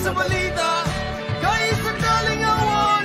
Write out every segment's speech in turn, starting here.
sa balita, kahit sakaling awan.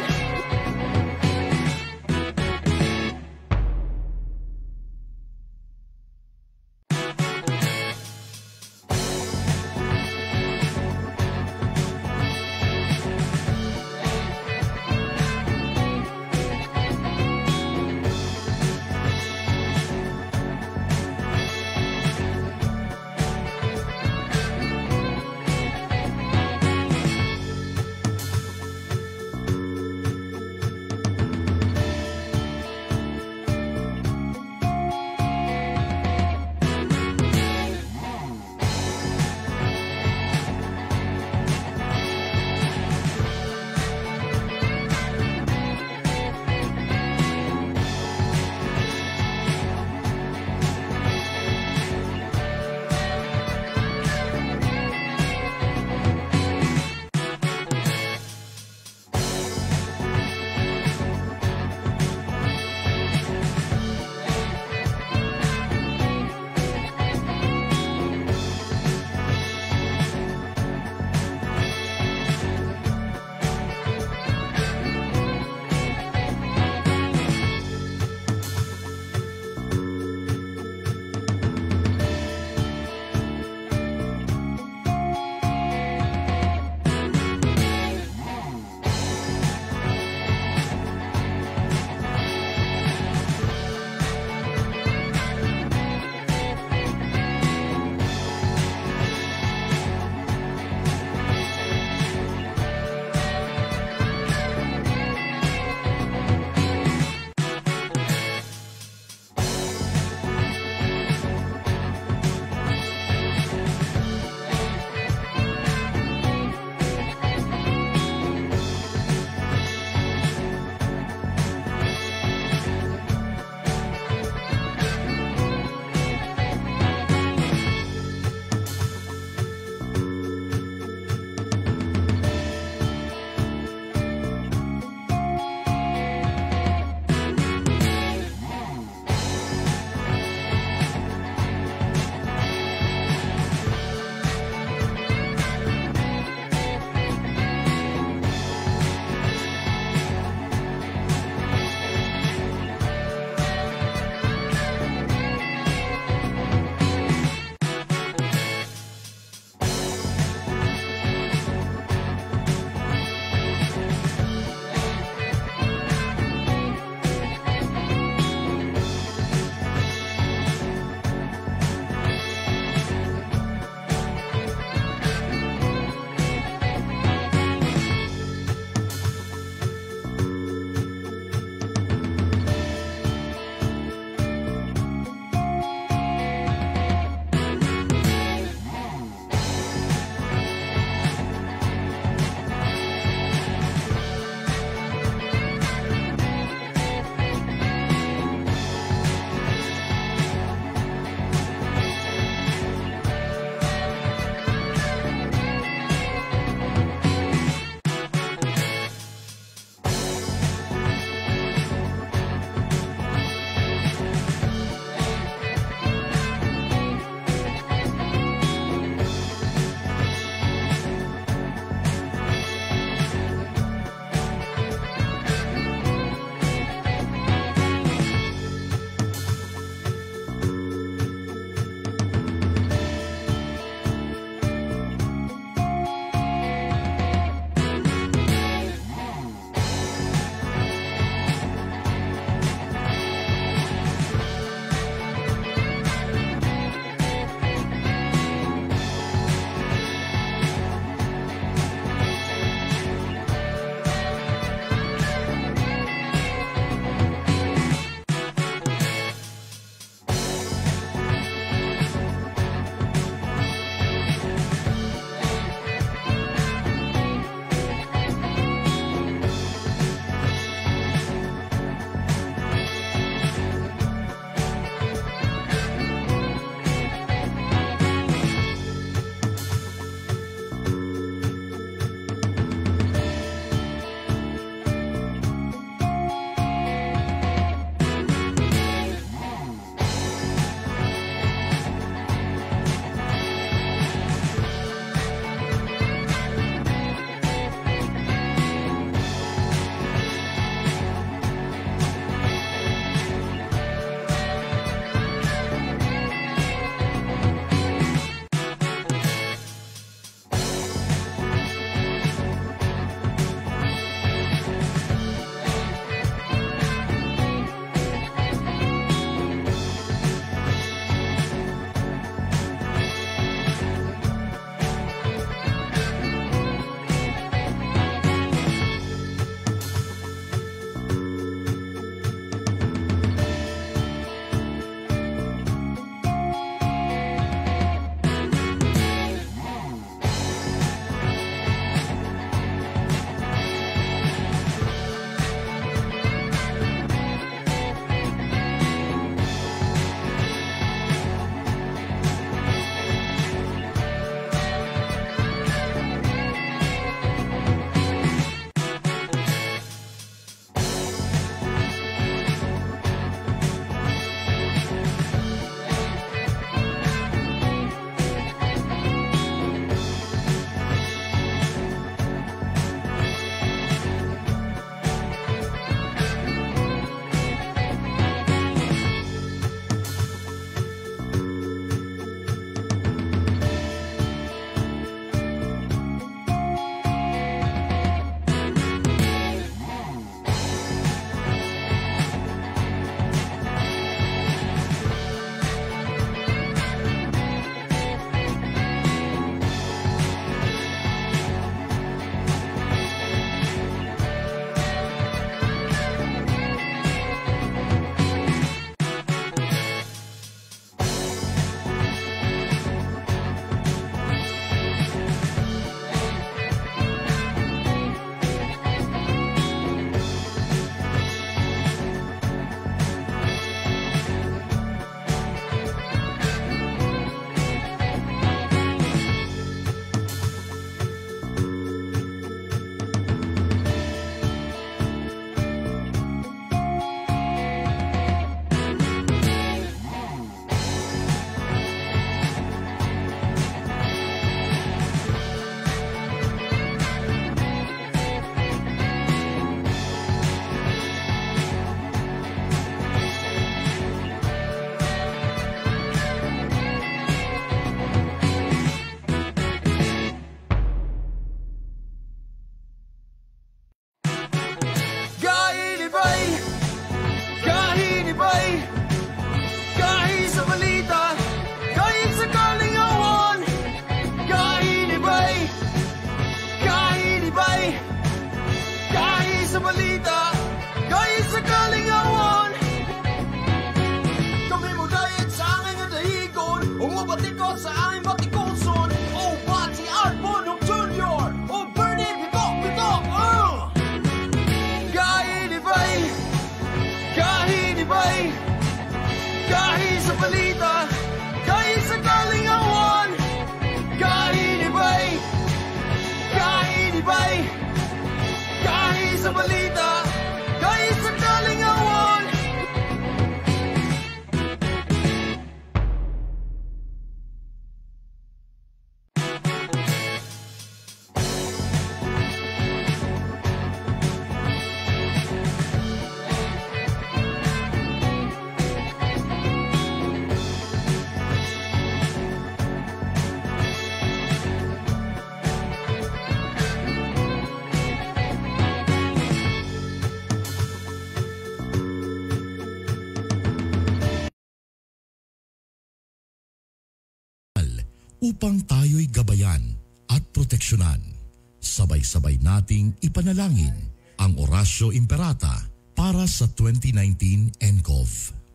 upang tayo'y gabayan at proteksyonan. Sabay-sabay nating ipanalangin ang Oratio Imperata para sa 2019 NCOV.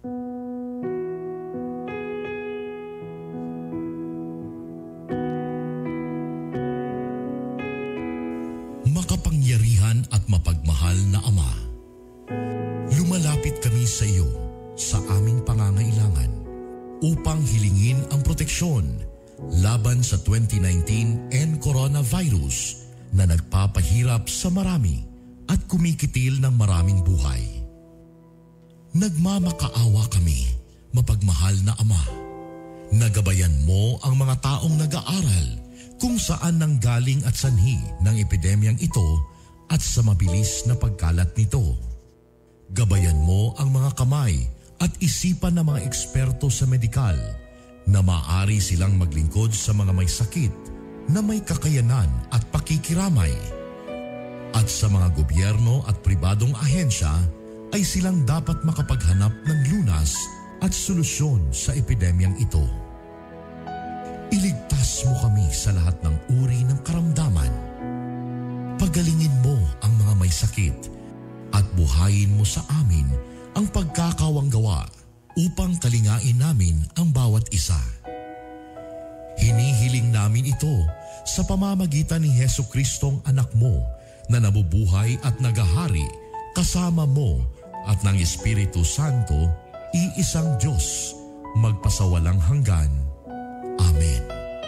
Makapangyarihan at mapagmahal na Ama, lumalapit kami sa iyo sa aming pangangailangan upang hilingin ang proteksyon laban sa 2019 and coronavirus na nagpapahirap sa marami at kumikitil ng maraming buhay. Nagmamakaawa kami, mapagmahal na Ama. Nagabayan mo ang mga taong nag-aaral kung saan nanggaling at sanhi ng epidemyang ito at sa mabilis na pagkalat nito. Gabayan mo ang mga kamay at isipan ng mga eksperto sa medikal na maaari silang maglingkod sa mga may sakit na may kakayanan at pakikiramay. At sa mga gobyerno at pribadong ahensya ay silang dapat makapaghanap ng lunas at solusyon sa epidemyang ito. Iligtas mo kami sa lahat ng uri ng karamdaman. Pagalingin mo ang mga may sakit at buhayin mo sa amin ang pagkakawanggawa upang kalingain namin ang bawat isa. Hinihiling namin ito sa pamamagitan ni Jesucristong anak mo na nabubuhay at nagahari kasama mo at ng Espiritu Santo, iisang Diyos, magpasawalang hanggan. Amen.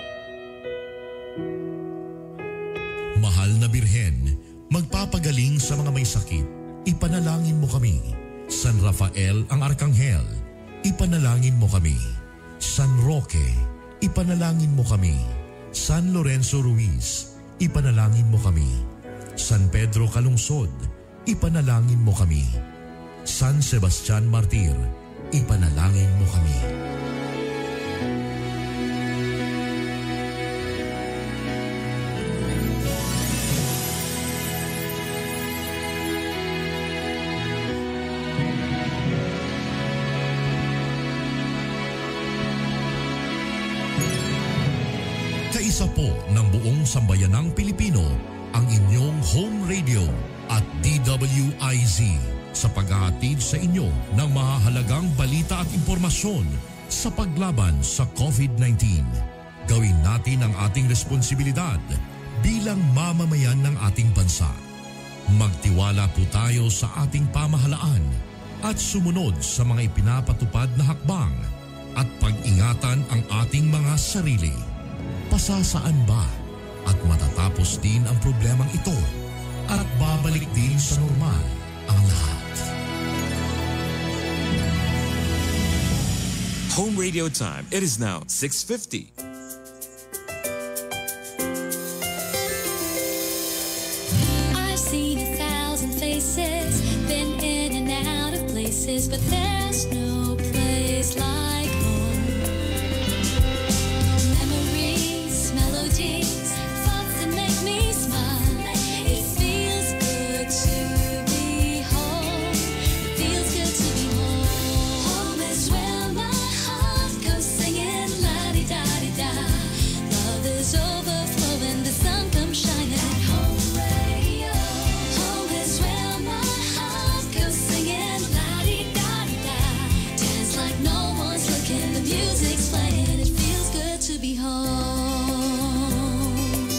Mahal na Birhen, magpapagaling sa mga may sakit, ipanalangin mo kami. San Rafael ang Arkanghel, ipanalangin mo kami. San Roque, ipanalangin mo kami. San Lorenzo Ruiz, ipanalangin mo kami. San Pedro Calungsod, ipanalangin mo kami. San Sebastian Martir, ipanalangin mo kami. Kaisa po ng buong sambayanang Pilipino ang inyong home radio at DWIZ sa paghahatid sa inyo ng mahahalagang balita at impormasyon sa paglaban sa COVID-19. Gawin natin ang ating responsibilidad bilang mamamayan ng ating bansa. Magtiwala po tayo sa ating pamahalaan at sumunod sa mga ipinapatupad na hakbang at pag-ingatan ang ating mga sarili. Pasasaan ba at matatapos din ang problemang ito at babalik din sa normal ang lahat? Home radio time. It is now 6:50. I've seen 1,000 faces, been in and out of places, but there's no place like home. Memories, melodies, thoughts that make me smile. It feels good to be home. It feels good to be home. Home is where my heart goes singing la-di-da-di-da. Love is overflowing, the sun comes shining. Home radio. Home is where my heart goes singing la-di-da-di-da. Dance like no one's looking, the music's playing. It feels good to be home.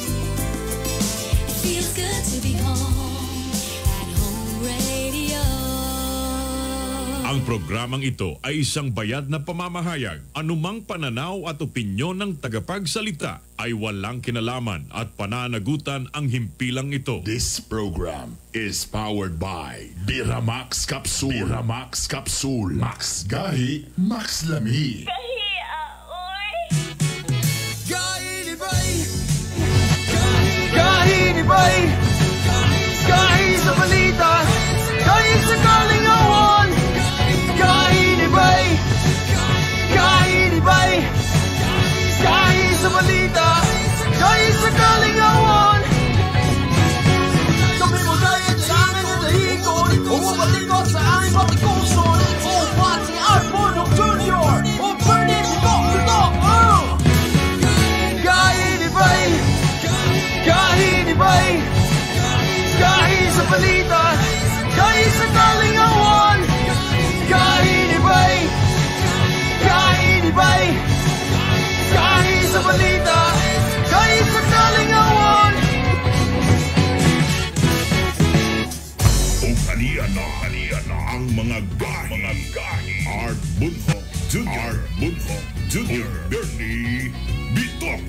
It feels good to be home at Home Radio. Ang programang ito ay isang bayad na pamamahayag. Anumang pananaw at opinyon ng tagapagsalita ay walang kinalaman at pananagutan ang himpilang ito. This program is powered by Biramax Capsule. Biramax Capsule. Max Gahi, Max Lami. Kahit kahit sa balita, kahit sa kalingawan, kahit sa balita, kahit sa kalingawan. Sabi mo dahil sa amin na nahikon, o mabalikot sa aming patikuson, o pati at Bonok Junior, o balita Kahit sa kalingawan Kahit iba'y Kahit iba'y Kahit sa balita Kahit sa kalingawan O kaniya na ang mga gahi Art Bunhok Jr. O Bernie Bitok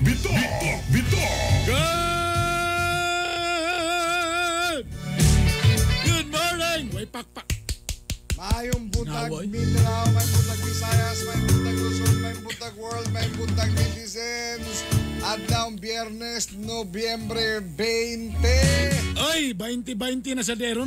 Good morning! Way pakpak. Mayong butag Naboy. Mindanao, may butag Visayas, may butag Luzon, may butag World, may butag netizens. Adlaw Biyernes, Nobyembre 20. Oy, 2020 na sa deron.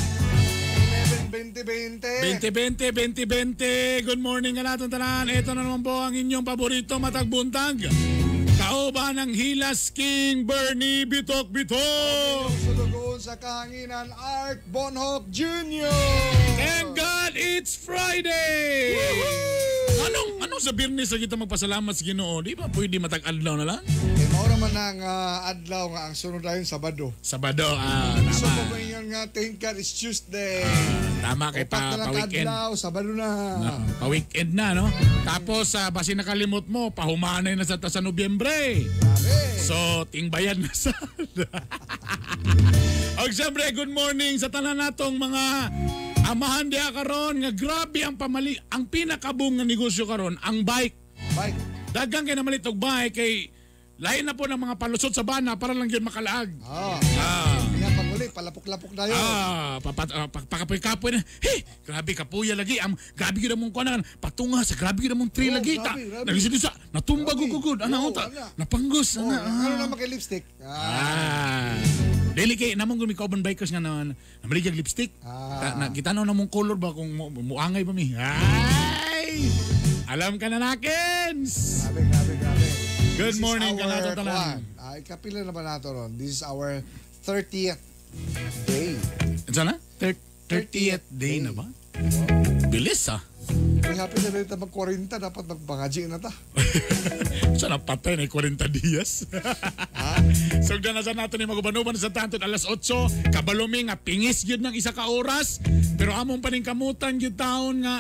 2020. 2020. Good morning ka natin tanan. Ito na naman po ang inyong paborito matagbuntag. Kauban ng Hilas King Bernie Bitok. Sulugoon sa kahanginan, Art Bonhoff Jr. Thank God it's Friday! Anong sa Biyernes na kita magpasalamat sa Ginoo? Di ba pwede matag-adlaw na lang? Mao naman ang adlaw nga ang sunod ayon Sabado. Sabado, So tama. kung ngayon nga, thank God it's Tuesday. Tama kay Upat na lang pa-weekend. adlaw, Sabado na. Pa-weekend na, no? Tapos, basi nakalimot mo, pahumanay na sa Nobyembre. Grabe. So, tingbayan na sa... Og siyempre, good morning sa tanan natong mga amahan diha karon nga grabe ang ang pinakabong nga negosyo karon, ang bike. Bye. Daghang kay namalit og bike kay lain na po ng mga palusot sa bana para lang gyud makalaag. Yan paguli, palapok-lapok na yun. Pakapoy-kapoy na. Hey, grabe kapuya lagi. Grabe gyud among kuan patunga sa grabe gyud among tree Oh, lagi. grabe. Nagisudisa, natumbag gugud. Ana uta. Napanggos Oh, ana. ano naman kay lipstick? Dili kay namong gumi carbon bikers nga namaligag lipstick. Kita na namong color ba kung muangay ba mi. Ay! Alam ka na nakins. Grabe. Good morning ka nato tanan. Ikapila naman nato ron. This is our 30th day. Sana? 30th day na ba? Bilis May happy na rin mag-40, dapat mag-bangaji na ta. Sana patay na 40 dias. So na sa nato ni magubanuban sa tanton alas 8, kabalumi nga pingis gyud ng isa ka oras, pero among paningkamutan gyud taon nga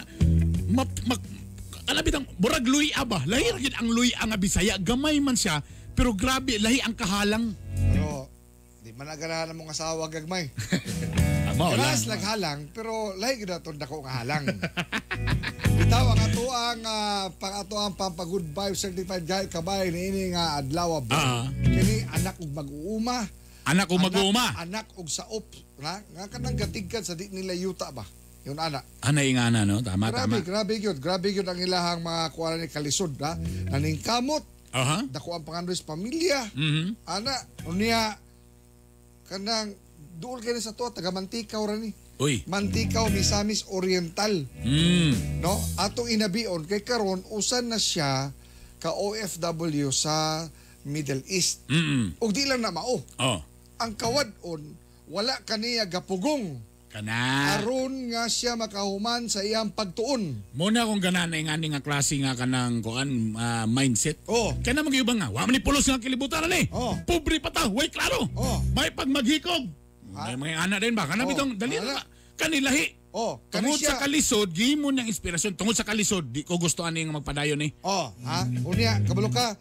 alabitang burag luya ba? Lahi ra gyud ang luya nga Bisaya, gamay man siya, pero grabe lahi ang kahalang. Pero, di man naganahan ang mga asawa gagmay. Amo Kalas naghalang, pero lahi gid aton dako nga halang. Bitaw ang ato ang pampag-good vibe certified guy kabay niini nga adlaw ba. Kini anak ug mag-uuma. Anak ko mag-uuma. Anak og saop na nga kanang gatigkan sa di nila yuta ba. Yun anak. Anay nga na no, tama. Grabe yun ang ilahang mga kuha ni kalisod ha. Naning kamot. Dako ang pangandoy sa pamilya. Ana, unya kanang duol kay sa to taga Mantikaw ra ni. Uy. Mantikaw Misamis Oriental. No? Atong inabion kay karon usan na siya ka OFW sa Middle East. Ug di lang na mao. Ang kawad-on wala kaniya gapugong. Kana. Aron nga siya makahuman sa iyang pagtuon. Muna akong ganan nga nga klase nga kanang kuan mindset. Kaya naman yung nga, wa man ni pulos nga kilibutan ni. Pobre pa ta, way klaro. May pag maghikog. May mga anak din ba? Kana bitong dali na kanilahi. Tungod sa kalisod, gihimo niyang inspirasyon. Tungod sa kalisod, di ko gusto ani nga magpadayon ni. Unya, kabalo ka.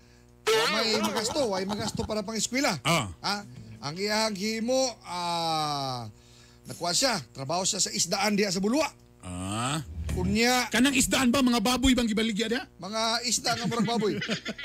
Way magasto para pang eskwela. Ang iyang himo nakuha siya, trabaho siya sa isdaan diya sa Bulwa. Unya, kanang isdaan ba mga baboy bang gibaligya dia? mga isda nga murag baboy.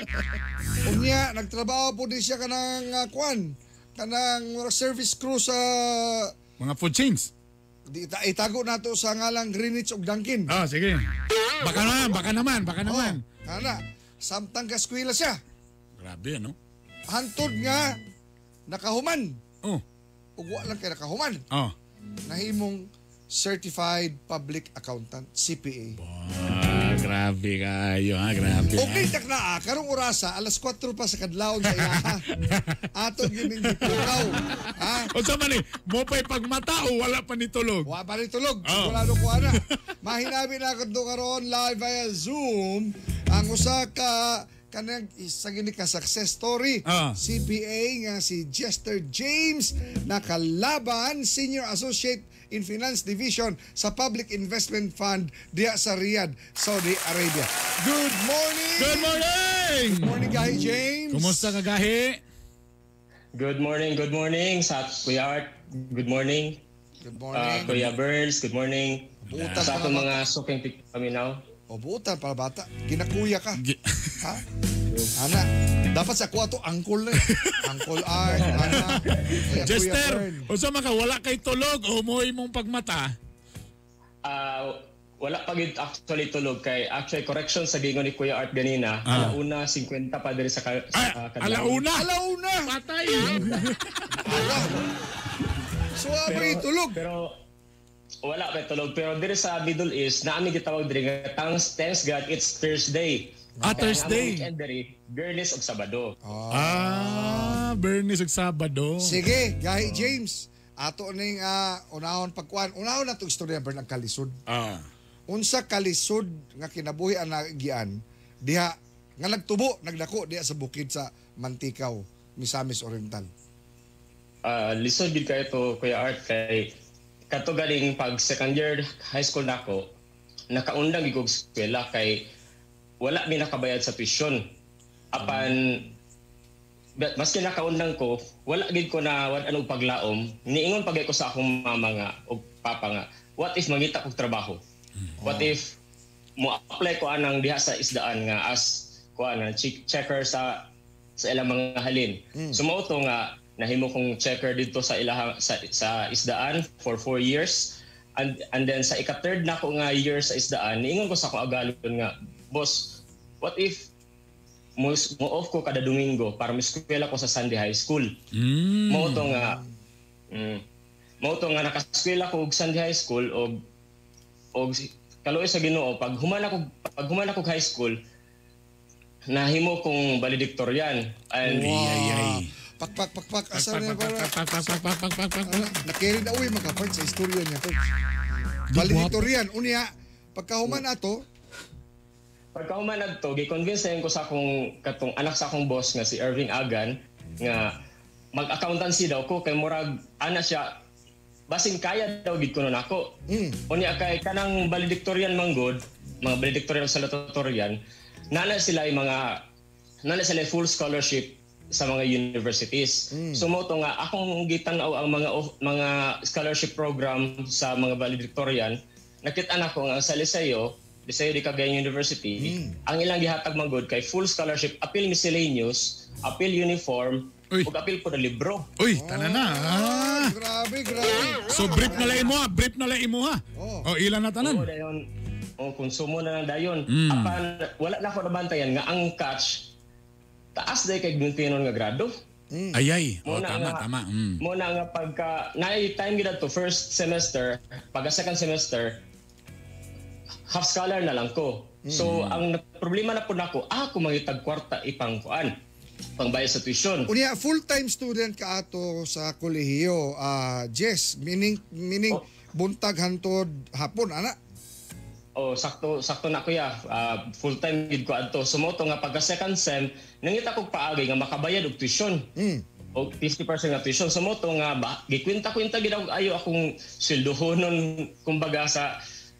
Unya, nagtrabaho po din siya kanang kanang service crew sa mga food chains. Itago nato sa ngalang Greenwich ug Dunkin. Sige. Baka naman. Kana, samtang kaskwela siya. Grabe no. Hantod nga nakahuman. Ug wa lang kay nakahuman. Nahimong Certified Public Accountant, CPA. Grabe kayo grabe. Okay, takna karong orasa, alas 4 pa sa kadlawon sa iya. Ato gining gipukaw. O sa man mo pa'y pagmatao, wala pa ni tulog. Wa pa rin tulog. Sigurado ko ana. Mahinabi na kadto karon live via Zoom ang usa ka kanang isa gini ka success story. CPA nga si Jester James nakalaban Senior Associate in Finance Division sa Public Investment Fund diya sa Riyadh, Saudi Arabia. Good morning! Good morning! Good morning, Gahi James. Kumusta ka, Gahi? Good morning sa Kuya Art. Good morning. Good morning. Kuya Burns, good morning. Buutan Sa pala atong bata. mga suking paminaw. O buutan pala bata. Ginakuya ka. Ha? Ana, dapat sa kuha to uncle na. Uncle Art, ana. Kuya Jester, Bern. unsa man ka wala kay tulog o mo'y mong pagmata? Wala pa gid actually tulog kay actually correction sa gingon ni Kuya Art ganina. Alauna 50 pa diri sa Alauna! Alauna! Patay! So, abay tulog. Pero wala pa tulog pero diri sa Middle East naami gitawag diri nga thanks God it's Thursday. Thursday. Weekend diri, Bernes ug Sabado. Bernis ug Sabado. Sige, Gahi James. Ato ning unahon pagkuan. Unahon na itong istorya Bern ang kalisod. Unsa kalisod nga kinabuhi ang nagian diha nga nagtubo, nagdako diha sa bukid sa Mantikaw, Misamis Oriental. Lisod gid kay to Kuya Art kay kato galing pag second year high school nako nakaundang gid kog eskwela kay wala mi nakabayad sa tuition. Apan maski nakaundang ko, wala gid ko na wad anong paglaom. Niingon pagay ko sa akong mama nga o papa nga, what if mangita kog trabaho? What if mo apply ko anang diha sa isdaan nga as kuan checker sa ilang mga halin. Sumauto nga nahimo kong checker dito sa ilahang sa isdaan for 4 years. And then sa ika-third na ko nga year sa isdaan, niingon ko sa akong agalon nga, boss, what if mo off ko kada Domingo para miskwela ko sa Sunday High School. Mao to nga nakaskwela ko og Sunday High School og kaluoy sa Ginoo pag human ako high school nahimo kong valedictorian and Pak asa na para nakiri na uy makapart sa istorya niya to. Valedictorian unya pagkahuman ato pagkahuman adto gi-convince ko sa akong katong anak sa akong boss nga si Irving Agan nga mag-accountancy daw ko kay murag ana siya basin kaya daw gid kuno nako. Unya kay kanang valedictorian manggod, mga valedictorian sa salutatorian, nana sila full scholarship sa mga universities. So mo to nga akong gitanaw ang mga scholarship program sa mga valedictorian, nakita na ko nga sa Liceo di Cagayan University, ang ilang gihatag manggod kay full scholarship, appeal miscellaneous, appeal uniform, ug appeal po na libro. Uy, tanan na. Grabe. So brief na lang imo ha. Ilan na tanan? Dayon. Konsumo na lang dayon. Apan wala na ko nabantayan nga ang catch taas day kay Guntinon nga grado. Ayay. Tama. Mo na nga pagka naay time gid to first semester, pagka second semester half scholar na lang ko. So ang problema na po nako, ako mangitag kwarta ipang kuan, pangbayad sa tuition. Unya full-time student ka ato sa kolehiyo, Jess, meaning buntag hantod hapon ana. Sakto na kuya. Full-time gid ko adto. Sumoto nga pagka second sem, nangita kog paagi nga makabayad og tuition. O 50% nga tuition. Sumoto nga gikwenta-kwenta gid ayo akong sweldohonon kumbaga sa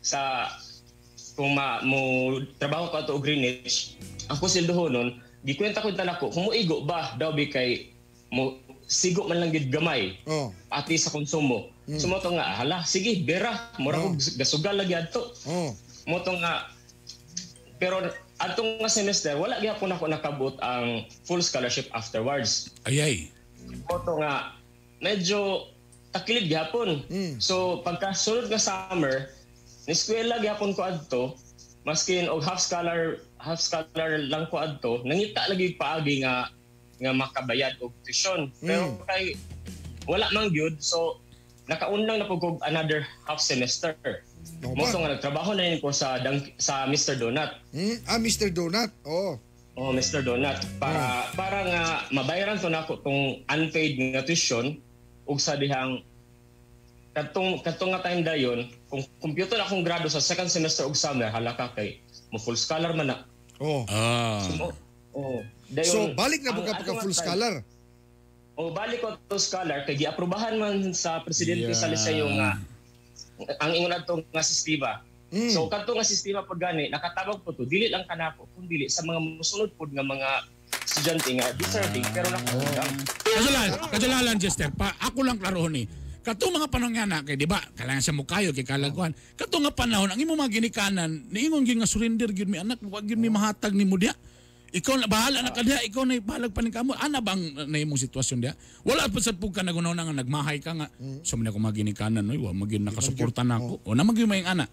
kung mo trabaho ko ato og Greenwich. Ako sweldohonon, gikwenta-kwenta nako kung moigo ba daw bi kay mo sigo man lang gid gamay. Pati sa konsumo. Sumoto nga hala sige bera mura kog gasugal lagi adto. Moto nga pero atong nga semester wala gyapon ako nakabot ang full scholarship afterwards. Ayay. Moto nga medyo takilid gyapon. So pagka sulod nga summer ni eskwela gyapon ko adto maskin og half scholar lang ko adto nangita lagi paagi nga makabayad og tuition. Pero kay wala man gyud so nakaundang na pug another half semester. Mo nga nagtrabaho na ko sa Mr. Donut. Mr. Donut. Mr. Donut para nga mabayaran to nako tong unpaid nga tuition ug sa dihang katong nga time dayon kung computer akong grado sa second semester og summer hala ka kay mo full scholar man na. Oh. So balik na buka pagka full scholar. O balik ko to scholar kay giaprobahan man sa presidente sa Liceo nga ang ingon adto nga sistema. So kadto nga sistema pag gani nakatabag po to dili lang kanako kun dili sa mga mosunod pod nga mga estudyante nga deserving pero nakakundang. Kadalalan Jester pa ako lang klarohon ni. Kato mga panahon nga na kay di ba kailangan sa mukayo kay kalagwan. Kato nga panahon ang imo mga ginikanan niingon gyud nga surrender gyud mi anak wa gyud mi mahatag nimo dia. Ikaw na bahala na kadya, ikaw na bahalag pa ni kamo. Ana bang na imong sitwasyon dia? Wala pa sa pugka nagunaw na nga nagmahay ka nga. So man ako maginikanan no, wa magin nakasuporta nako. O na magin mayang ana.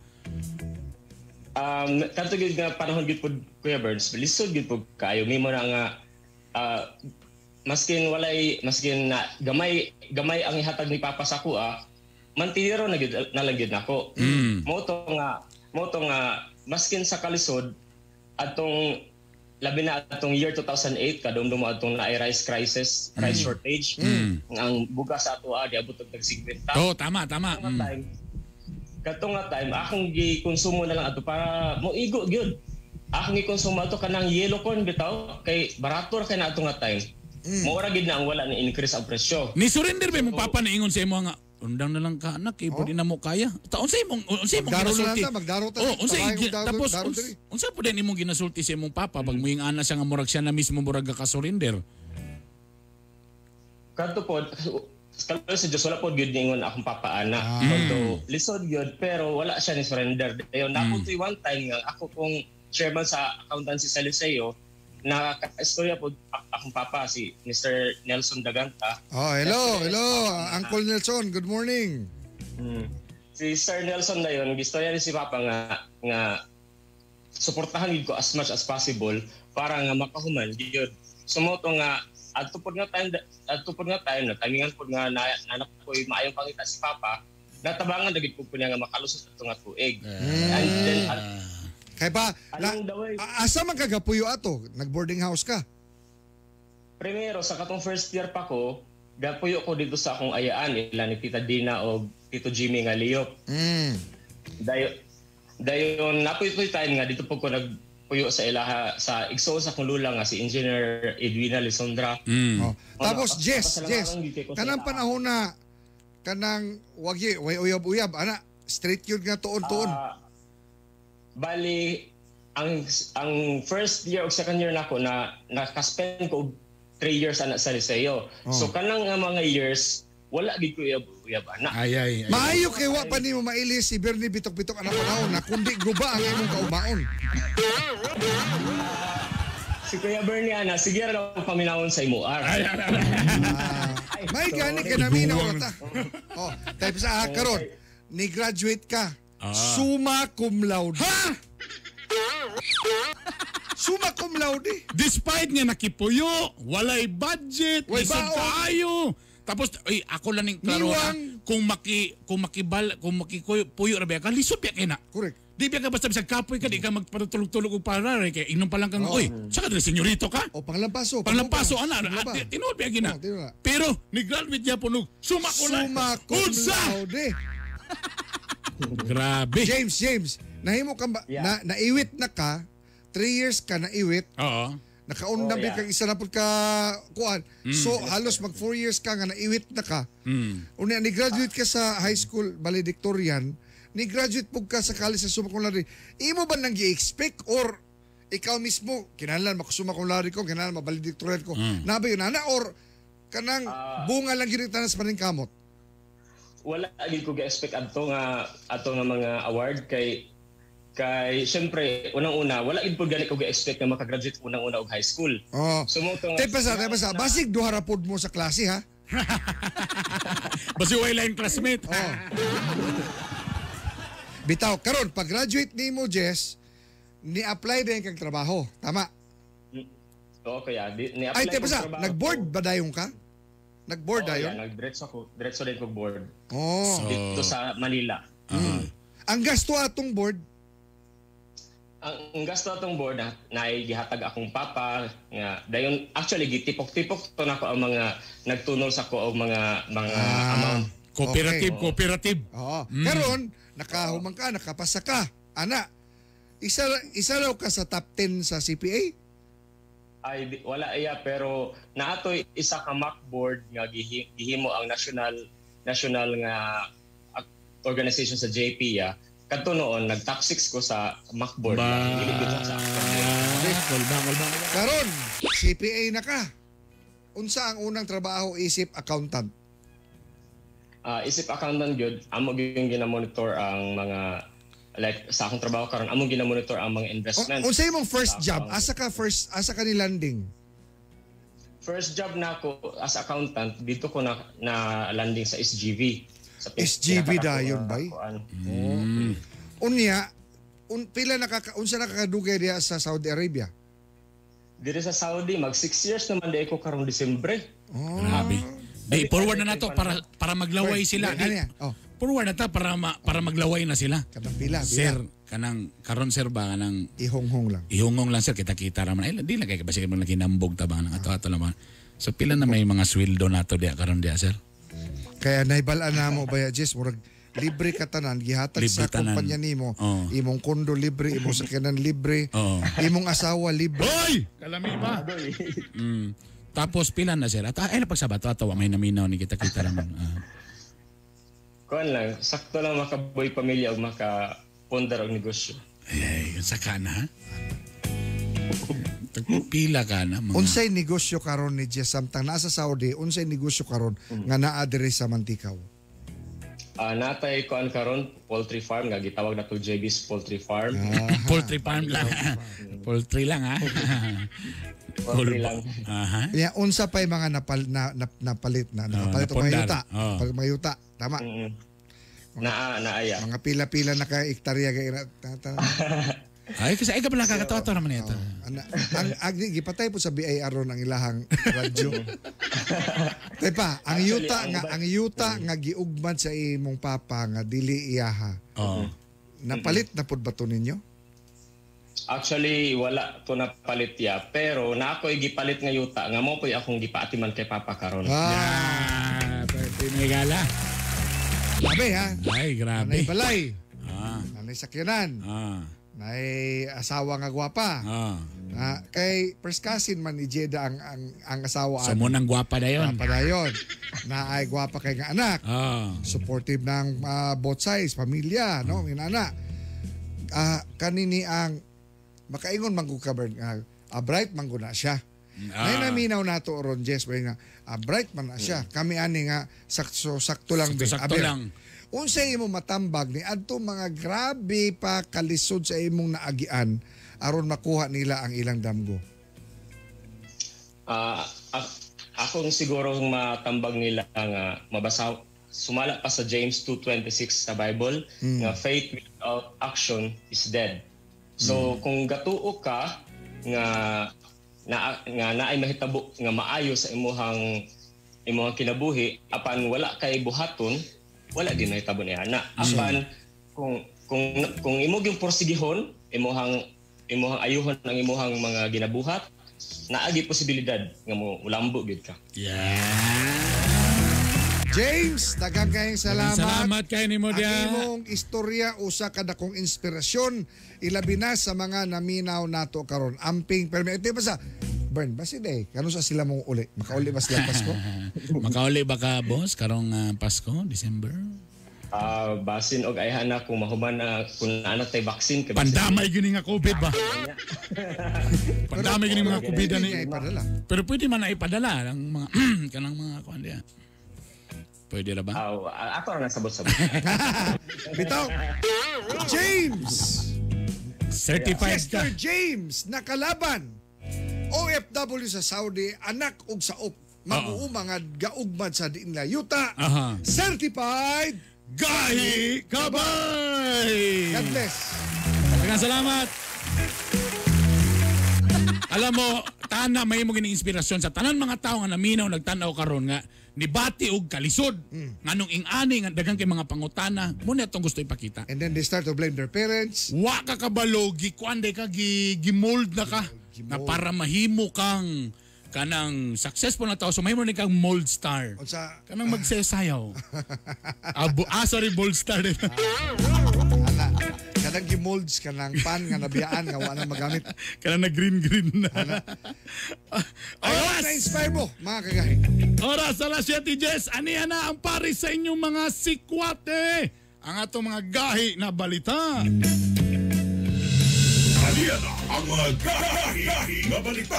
Kanto gyud nga panahon gyud pod Kuya Burns, lisod gyud pod kayo mimo na nga maskin na gamay ang ihatag ni Papa sa kuha, mantiniro na gyud nalagyud nako. Mo to nga maskin sa kalisod atong labi na atong year 2008 kadumdum atong na rice crisis, rice shortage. Ang bugas sa ato diabot og tag 50. Oh, tama. Katong nga time akong gikonsumo na lang ato para mo igo gyud. Akong gikonsumo ato kanang yellow corn bitaw kay barato ra kay na ato nga time. Mo ra gid na ang wala ni increase ang presyo. Ni surrender ba mo papa na ingon sa imo nga undang na lang ka anak kay pwede na mo kaya. Taon sa imong ginasulti. Magdaro ta. Tapos unsa pud din imong ginasulti sa imong papa pag muing ana siya nga murag siya na mismo murag ka surrender. Kadto pod sa Diyos wala po gyud ningon akong papaana. Although lisod gyud pero wala siya ni surrender. Dayon naputoy one time nga ako kung chairman sa accountancy sa Liceo nakaka-istorya po akong papa si Mr. Nelson Daganta. Hello. Uncle Nelson, good morning. Si Sir Nelson na yun, istorya ni si papa nga suportahan gid ko as much as possible para nga makahuman gyud. Sumoto nga adto pod nga time na tamingan pod nga nanak ko'y maayong pangita si papa natabangan dagit ko niya nga makalusot ato nga tuig. And then kay ba asa man kagapuyo ato nag-boarding house ka? Primero sa katong first year pa ko gapuyo ko dito sa akong ayaan ila ni Tita Dina o Tito Jimmy nga liyop. Dayon napuy time nga dito po ko nagpuyo sa ilaha sa igsoon sa akong lula nga si Engineer Edwina Lisondra. Tapos Jess kanang panahon na kanang way uyab-uyab ana straight yun nga tuon. Bali ang first year o second year nako na naka-spend ko 3 years ana sa Liceo. So kanang mga years wala gid ko uyab ana. Maayo kay wa pa nimo mailis si Bernie bitok-bitok ana panahon na kundi guba ang imong kaubaon. Si Kuya Bernie ana sige ra paminawon sa imo may gani ka na minaw ta. Type sa karon ni graduate ka. Summa cum laude. Ha? Summa cum laude. Despite nga nakipuyo, walay budget, isod kaayo. Tapos ako lang ning klaro kung makipuyo ra ba ka lisod ba kay na. Correct. Di ba ka basta bisag kapoy ka di ka magpatulog-tulog og para kay inom pa lang kang saka dili senyorito ka. Panglampaso ana tinuod ba gina. Pero ni graduate niya punog summa cum laude. Grabe. James, nahimo ka ba, naiwit na ka, 3 years ka naiwit. Nakaundang kang isa na po ka kuan. So halos mag 4 years ka nga naiwit na ka. Unya ni graduate ka sa high school valedictorian, ni graduate pug ka sa college sa summa cum laude. Imo ba nang gi-expect or ikaw mismo kinahanglan makusumma cum laude ko, kinahanglan mabaledictorian ko. Nabe yun ana or kanang bunga lang gyud tanan sa paningkamot? Wala agad ko ga-expect ato nga mga award kay syempre unang-una wala gid pud gani ko ga-expect nga makagraduate unang-una og high school. Sumuto nga Tepa sa basig duha ra pud mo sa klase ha. Basi way line classmate. Bitaw karon pag graduate nimo Jess ni apply din kang trabaho, tama? Kaya ni apply. Ay tepa sa nag-board ba dayon ka? Nag-board dayon? Diretso din ko board. Dito sa Manila. Ang gasto atong board? Ang gasto atong board na gihatag akong papa nga dayon actually gitipok-tipok to nako ang mga nagtunol sa ko og mga amount. Cooperative. Karon nakahuman ka, nakapasa ka. Ana, isa raw ka sa top 10 sa CPA? Ay wala iya, pero naatoy isa ka mock board nga gihimo ang national nga organization sa JP ya. Kadto noon nag-top 6 ko sa mock board. Karon, CPA na ka. Unsa ang unang trabaho isip accountant? Isip accountant gyud, amo gyud gina-monitor ang mga like sa akong trabaho karon, amo gina-monitor ang mga investments. Unsa imong first job? Asa ka ni landing? First job na ako as accountant dito ko na landing sa SGV. Sa SGV dayon bay. Unya, unsa nakakadugay diha sa Saudi Arabia? Dito sa Saudi mag 6 years naman di ko karong Disyembre. Grabe. Di forward na nato para maglaway sila. Forward na ta para maglaway na sila. Kanang pila. Sir, karon sir ba kanang ihonghong lang. Ihonghong lang sir, kita-kita ra man. Ay di lang kay basic mo naginambog ta ba nang ato-ato lang. So pila na may mga sweldo nato diha karon diha sir. Kaya naibal-an na mo ba Jess, murag libre ka tanan gihatag sa kumpanya nimo. Imong kondo libre, imong sakyanan libre, imong asawa libre. Hoy! Kalami ba? Tapos pila na sir. At ay napagsabato ato may naminaw ni kita-kita ra man. Kuan lang, sakto lang makabuhi pamilya o makapundar og negosyo. Ay, saka na. Pila ka na mga. Unsay negosyo karon ni Jess samtang nasa Saudi, unsay negosyo karon nga naa diri sa Mantikaw? Natay kuan karon poultry farm nga gitawag na to JB's Poultry Farm. Poultry farm lang. Poultry lang ha. Poultry lang. Aha. Ya unsa pay mga napalit na napalit og mayuta. Mayuta, tama. Naaya. Mga pila-pila na ka hektarya kay Ay kasi ay ka pala kakatawa naman ito. Ang gipatay po sa BIR ron ang ilahang radyo. Tepa, ang yuta nga giugmad sa imong papa nga dili iyaha. Napalit na pud ba to ninyo? Actually wala to napalit ya, pero na ako'y gipalit nga yuta nga mo po'y akong gipaatiman kay papa karon. Pinigala. Grabe ha. Ay grabe. Nanay balay. Nanay sakyanan. Nay asawa nga gwapa. Kay first cousin man ni Jeda ang asawa. So mo nang gwapa dayon. Gwapa dayon. Na ay gwapa kay nga anak. Supportive ng both sides, pamilya, no, mga anak. Kanini ang makaingon man ka bright man na siya. Nay naminaw nato ron Jess nga bright man na siya. Kami ani nga sakto lang be. Sakto lang. Unsay imo matambag ni adto mga grabe pa kalisod sa imong naagian aron makuha nila ang ilang damgo? Akong siguro matambag nila nga mabasa sumala pa sa James 2:26 sa Bible nga faith without action is dead. So kung gatuo ka nga naay mahitabo nga maayo sa imong kinabuhi apan wala kay buhaton, wala din mahitabo niya na. Apan kung imo gyud porsigihon imong ayuhon ang imong mga ginabuhat, naagi posibilidad nga mo ulambo gyud ka. James, daghang kayong salamat. Salamat kay nimo dia. Ang imong istorya usa ka dakong inspirasyon ilabi na sa mga naminaw nato karon. Amping permite ba sa Bern, basi day. Kano sa sila mong uli? Makauli ba sila Pasko? Makauli ba ka boss karong Pasko, December? Basin og ayhan na kung mahuman na kung ano tay vaccine kay pandamay gini nga COVID ba? Pandamay gini mga COVID ani. Pero pwede man na ipadala ang mga kanang mga kuan diha. Pwede ra ba? Ako ra nasabot-sabot. Bitaw. James. Certified Chester James nakalaban. OFW sa Saudi, anak ug saop. Mag-uumangad gaugmad sa diin yuta. Certified Gahi Kabay! God bless. Maraming salamat. Alam mo, tana may mo gini inspirasyon sa tanan mga tao nga naminaw nagtanaw karon nga nibati og kalisod nganong ing-ani nga daghang kay mga pangutana mo na itong gusto ipakita. And then they start to blame their parents. Wa ka kabalo gikuan day ka gimold na ka na para mahimo kang kanang successful na tao so mahimo ni kang mold star. Kanang magsesayaw. Sorry, bold star. kanang gimolds kanang pan nga nabiyaan nga wala magamit. Kanang na green na. Oras! Na-inspire mo, mga kagahi. Oras, alas 7:10. Aniya na ang paris sa inyong mga sikwate. Ang atong mga gahi na balita. Yan ang mga gahi nga balita.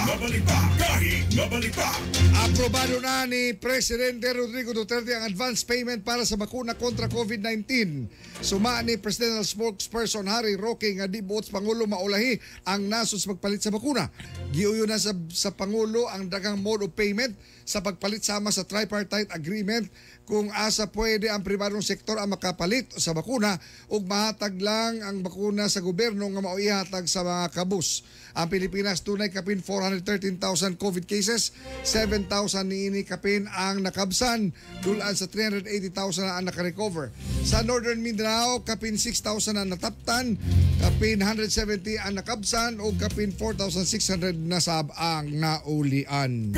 Aprobado na ni Presidente Rodrigo Duterte ang advance payment para sa bakuna kontra COVID-19. Suma ni Presidential Spokesperson Harry Roque nga di buot Pangulo maulahi ang nasod sa pagpalit sa bakuna. Giuyo na sa Pangulo ang daghang mode of payment sa pagpalit sama sa tripartite agreement kung asa pwede ang pribadong sektor ang makapalit sa bakuna ug mahatag lang ang bakuna sa gobyerno nga mauihatag sa mga kabus. Ang Pilipinas tunay kapin 413,000 COVID cases, 7,000 niini kapin ang nakabsan, dulaan sa 380,000 na ang nakarecover. Sa Northern Mindanao, kapin 6,000 ang nataptan, kapin 170 ang nakabsan o kapin 4,600 na sab ang naulian.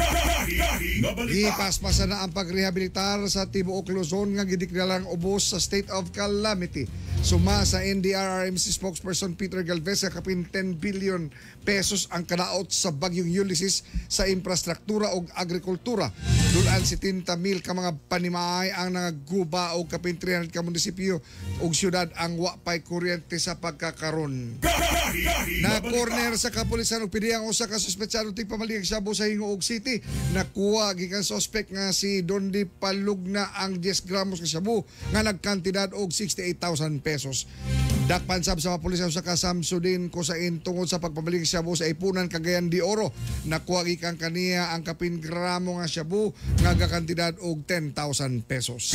Ipaspasan na ang pagrehabilitar sa tibuok Luzon nga gideklarang ubos sa state of calamity. Suma sa NDRRMC spokesperson Peter Galvez nga kapin 10 billion pesos ang kanaot sa bagyong Ulysses sa infrastruktura o agrikultura. Dulaan 70,000 ka mga panimaay ang nagaguba o kapin 300 ka munisipyo o syudad ang wapay kuryente sa pagkakaron. Na corner sa kapulisan og pidiyang usa ka suspetsado tig pamaligag Shabu sa Hingoog City. Nakuha gikan suspect nga si Dondi Palugna ang 10 gramos ka shabu nga nagkantidad og 68,000 pesos. Dakpan sab sa mga pulisya sa Kasamsudin ko sa tungod sa pagpabalik shabu sa Ipunan, Cagayan de Oro. Nakuha gikan kaniya ang kapin gramo nga shabu nga gakantidad og 10,000 pesos.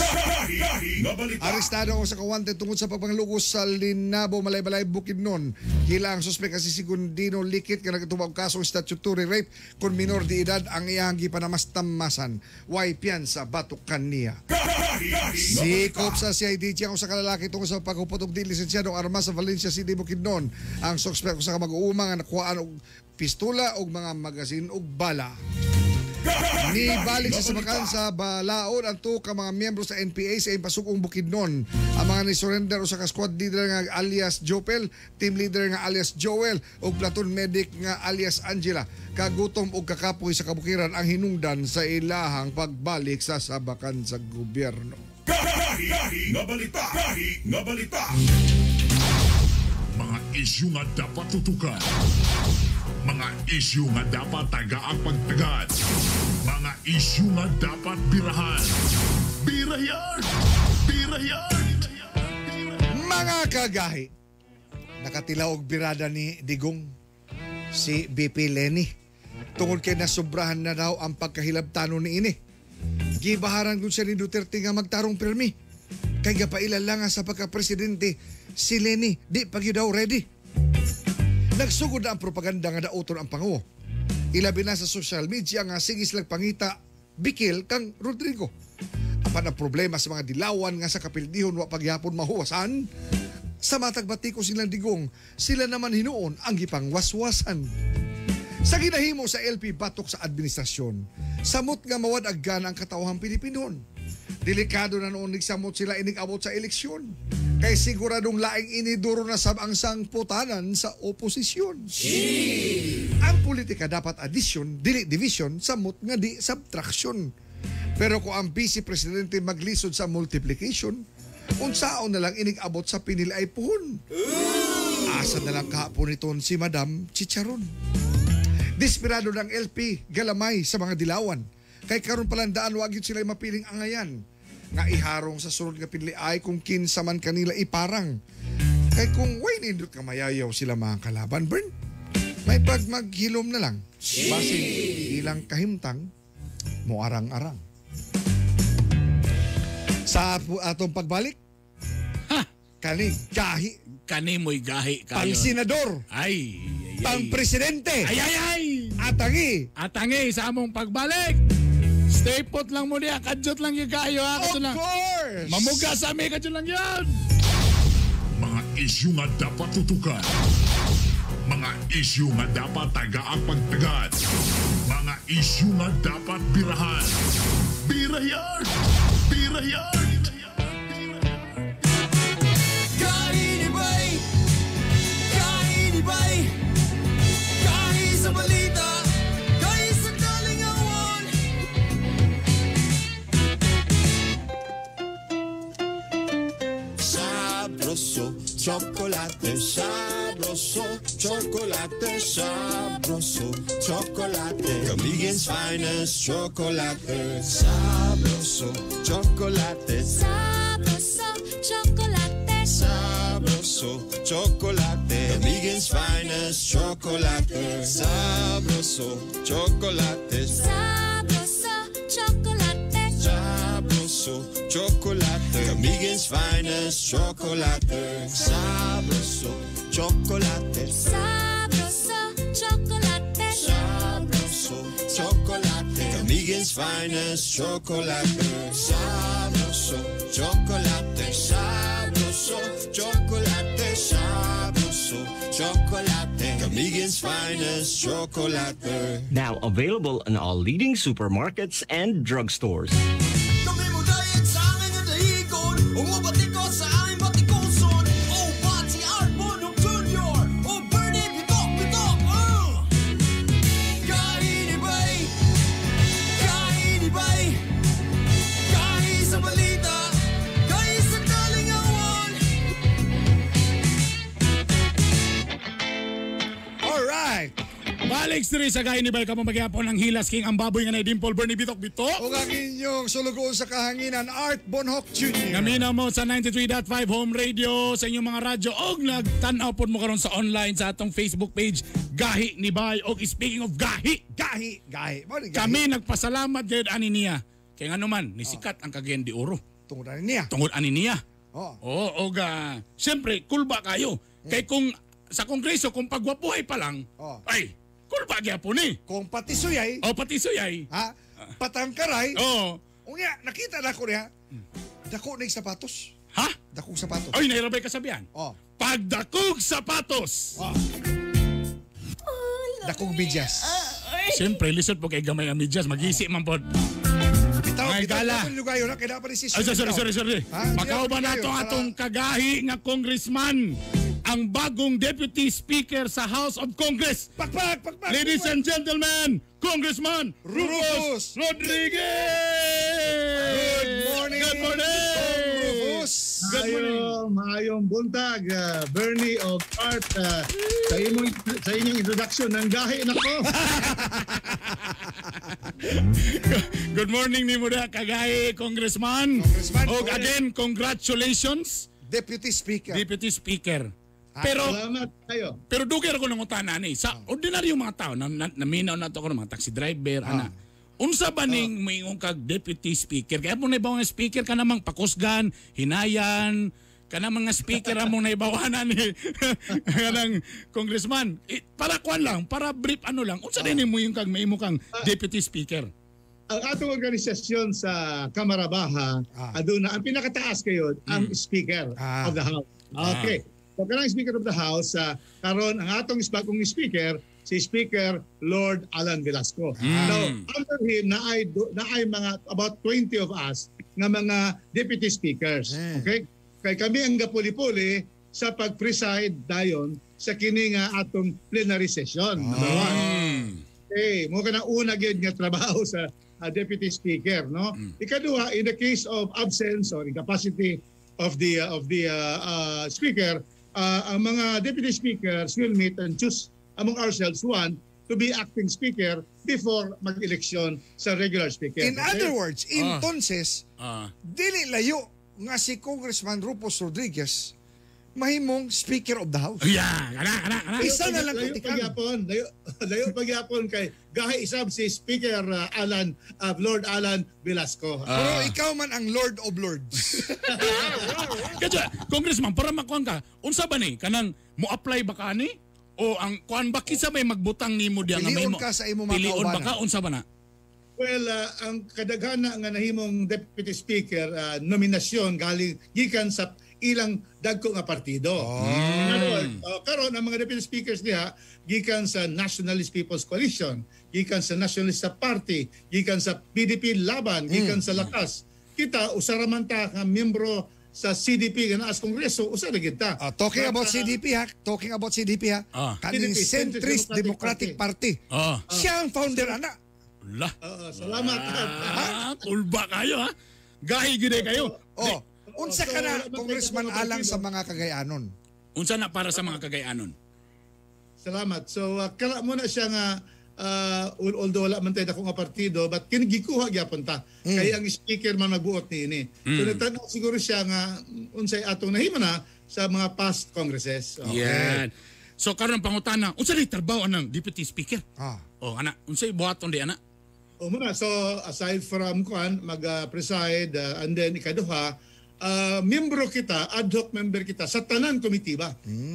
Arestado sa kawante tungod sa pagpanglugos sa Linabo, Malay-Balay, Bukidnon. Hila ang suspek si Sigundino Likit nga nagtubag kasong statutory rape kung minor de edad ang iyang gipanamastamasan. Way piyansa batok kaniya. Sikop sa CIDG ang usa ka lalaki tungod sa paghupot og di lisensyadong armas sa Valencia City, Bukidnon. Ang suspect sa mag-uuma nga nakuhaan og pistola og mga magasin og bala. Ni balik sa sabakan sa Balaod ang ka mga miyembro sa NPA sa impasukong Bukidnon. Ang mga ni-surrender o sa squad leader nga alias Jopel, team leader nga alias Joel o platoon medic nga alias Angela. Kagutom o kakapoy sa kabukiran ang hinungdan sa ilahang pagbalik sa sabakan sa gobyerno. Gahi nga balita. Mga isyu nga dapat tutukan. Mga isyu nga dapat tagaang pagtagad. Mga isyu nga dapat birahan. Birayan! Mga kagahi, nakatilaw og birada ni Digong si BP Lenny tungod kay nasobrahan na daw ang pagkahilabtano ni ini. Gibaharan kun siya ni Duterte nga magtarong pirmi kay gapailan lang sa pagka-presidente si Lenny di pag daw ready. Nagsugod na ang propaganda nga dauton ang Pangulo. Ilabi na sa social media nga sigis lang pangita bikil kang Rodrigo. Apan ang problema sa mga dilawan nga sa kapildihon wa pagyapon mahuwasan. Sa matag batiko silang Digong, sila naman hinuon ang gipangwaswasan. Sa ginahimo sa LP batok sa administrasyon, samot nga mawad aggan ang katawhang Pilipinon. Delikado na noon nagsamot sila inig-abot sa eleksyon. Kay siguradong laing iniduro na sab ang sangputanan sa oposisyon. Ang politika dapat addition, dili division, samot nga di subtraction. Pero kung ang vice presidente maglisod sa multiplication, unsaon na lang inig-abot sa pinilay puhon. Asa na lang kahapon iton si Madam Chicharon. Desperado ng LP galamay sa mga dilawan. Kay karon palandaan wag yun sila mapiling angayan. Nga iharong sa sunod nga piniliay kung kinsa man kanila iparang. Kay kung way nindot nga mayayaw sila mga kalaban, Bern, may pag maghilom na lang. Basig ilang kahimtang, mo arang-arang. Sa atong pagbalik, Kani mo'y gahi kayo. pang senador, Ay. pang presidente, Ay. atangi, Sa among pagbalik. Stay put lang mo niya. Kadyot lang yung kayo. of Lang. course! Mamuga sa amin. Kadyot lang yan. Mga isyu nga dapat tutukan. Mga isyu nga dapat tagaang pagtagad. Mga isyu nga dapat birahan. Birayan! Gahi ni Bay, chocolate sabroso, chocolate sabroso, chocolate, Kamigen's finest chocolate sabroso, chocolate Sabroso, chocolate. sabroso, chocolate, Kamigen's finest chocolate sabroso, chocolate Sabroso, chocolate. sabroso, chocolate, Kamigen's finest chocolate sabroso, chocolate Sabroso, chocolate. sabroso, chocolate, Kamigen's finest chocolate sabroso, chocolate sabroso, chocolate sabroso, chocolate, Kamigen's finest chocolate. Now available in all leading supermarkets and drugstores. Kami mo dahil sa akin ang dahigon, umabatikot sa aming batikoson. Oh, Bati Arbon of Junior, oh, Bernie Bitok, Kainibay, kahit sa balita, kahit sa kalingawan. Alright. Balik siri sa gaya ni Bay kamo magyapon ng Hilas King ang baboy nga na Dimple Bernie Bitok. O ang inyong sulugoon sa kahanginan, Art Bonhoc Jr. Gamina mo sa 93.5 Home Radio sa inyong mga radyo og nagtan-aw pod mo karon sa online sa atong Facebook page Gahi ni Bay. Og speaking of gahi, Gahi. kami nagpasalamat gayud ani niya. Kay ngano man nisikat ang Cagayan de Oro. Tungod na niya. Tungod ani niya. Oh. Oo, og siyempre kulba kayo. Kay kung sa Kongreso kung pagwapuhay pa lang, ay kulba gyapon ni. Kung pati suyay, pati suyay. ha? Patangkaray, Oo. unya, nakita na ko niya, dako na yung sapatos. Ha? Dakong sapatos. Ay, nairabay kasabihan. Oh. Pagdakog sapatos. Dakong bidyas. Siyempre, lisod po kay gamay ang medyas. Mag-isi man po. Bitaw, Ay, gala. lugayo na, kaya dapat si Ay, sorry. Ha? Makauban Lugayo, nato para- atong kagahi nga congressman. Ang bagong deputy speaker sa House of Congress. Pakpak. Ladies and gentlemen, Congressman Rufus Rodriguez! Good morning. Good morning! Rufus. Good morning! Maayong buntag, Bernie of Art, sa inyong introduction ng gahi nako. Good morning ni Muda Kagahi, Congressman. Og again, congratulations, Deputy Speaker. Deputy Speaker. Pero Salamat kayo. pero dugay ko nang utana ni sa ordinaryong mga tao naminaw na to ko mga taxi driver ana. Unsa ba ning moingon kag deputy speaker? Kaya mo naibaw nga speaker ka namang pakusgan, hinayan, ka namang nga speaker among naibawanan ni kanang congressman. Para kuan lang, para brief ano lang. Unsa din mo yung kag maimo kang deputy speaker? Ang atong organisasyon sa Kamara Baha, aduna ang pinakataas kayo ang Speaker of the House. Okay. So kanang Speaker of the House, karon ang atong bagong Speaker, si Speaker Lord Alan Velasco. Now, under him, naay mga about 20 of us nga mga deputy speakers. Okay? Kay kami ang gapuli-puli sa pag-preside dayon sa kini nga atong plenary session. Number one. Okay, mo ka na una gyud nga trabaho sa deputy speaker, no? Ikaduha, in the case of absence or incapacity of the speaker, ang mga deputy speakers will meet and choose among ourselves one to be acting speaker before mag-eleksyon sa regular speaker. In other words, entonces, dili layo nga si Congressman Rufus Rodriguez mahimong Speaker of the House. Kana. Isa na lang layo pagyapon, layo pagyapon kay gahi isab si Speaker Lord Alan Velasco. Pero ikaw man ang Lord of Lords. Kaya, Congressman, para makuha ka, unsa ba ni? Kanang mo-apply ba ka ni? O ang kuan ba kisa may magbutang nimo diya nga Pilion may ka sa imo mga pilion ba kaubanan. ka? Unsa ba na? Well, ang kadaghana nga nahimong deputy speaker nominasyon galing gikan sa ilang dagko nga partido. Karon ang mga deputy speakers diha gikan sa Nationalist People's Coalition, gikan sa Nationalist Party, gikan sa PDP Laban, gikan sa Lakas. Kita usara man ta nga miyembro sa CDP nga naas Kongreso, usa na gid ta. Talking about CDP ha, kaning CDP, Centrist Democratic Party. Siya ang founder ana. Lah. Salamat. Kulba kayo ha. Gahi gid kayo. Unsa ka na, Congressman Alang sa mga Cagayanon? Unsa na para sa mga kagayanon? Salamat. So kala mo na siya nga although wala man tayo akong partido but kinigikuha gyapon ta. Kaya ang speaker man nagbuot ni. So nagtanaw siguro siya nga unsay atong nahimo na sa mga past congresses. Yan. So karon pangutana, unsa ni trabaho ng deputy speaker? Ana, unsay buhaton di ana? Muna, so aside from mag-preside and then ikaduha, membro kita, ad hoc member kita sa tanan komitiba.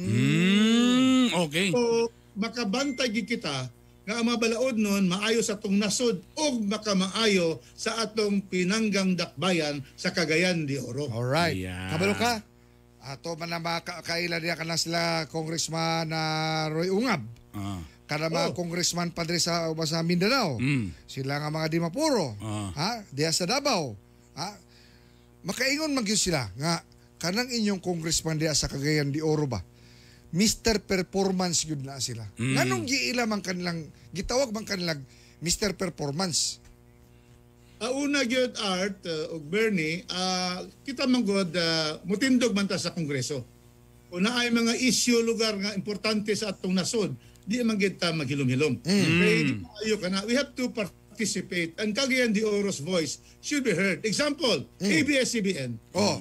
Okay. So makabantay gid kita nga ang mga balaod nun maayo sa atong nasod o makamaayo sa atong pinanggang dakbayan sa Cagayan de Oro. Alright. Yeah. Kabalo ka? Ato man na makakaila niya ka na sila Congressman Roy Ungab. Kada mga congressman padre sa Mindanao. Sila nga mga Dimapuro. Diya sa Davao. Makaingon man gyud sila nga kanang inyong congressman diya sa Cagayan de Oro ba? Mr. Performance gyud na sila. Nganong giila man kanilang gitawag man kanilang Mr. Performance? Una gyud Art ug Bernie, kita man gud mutindog man ta sa Kongreso. Una ay mga issue lugar nga importante sa atong nasod, di man gyud ta maghilom-hilom. Kaya ayo kana, we have to participate and Cagayan de Oro's voice should be heard. Example, ABS-CBN.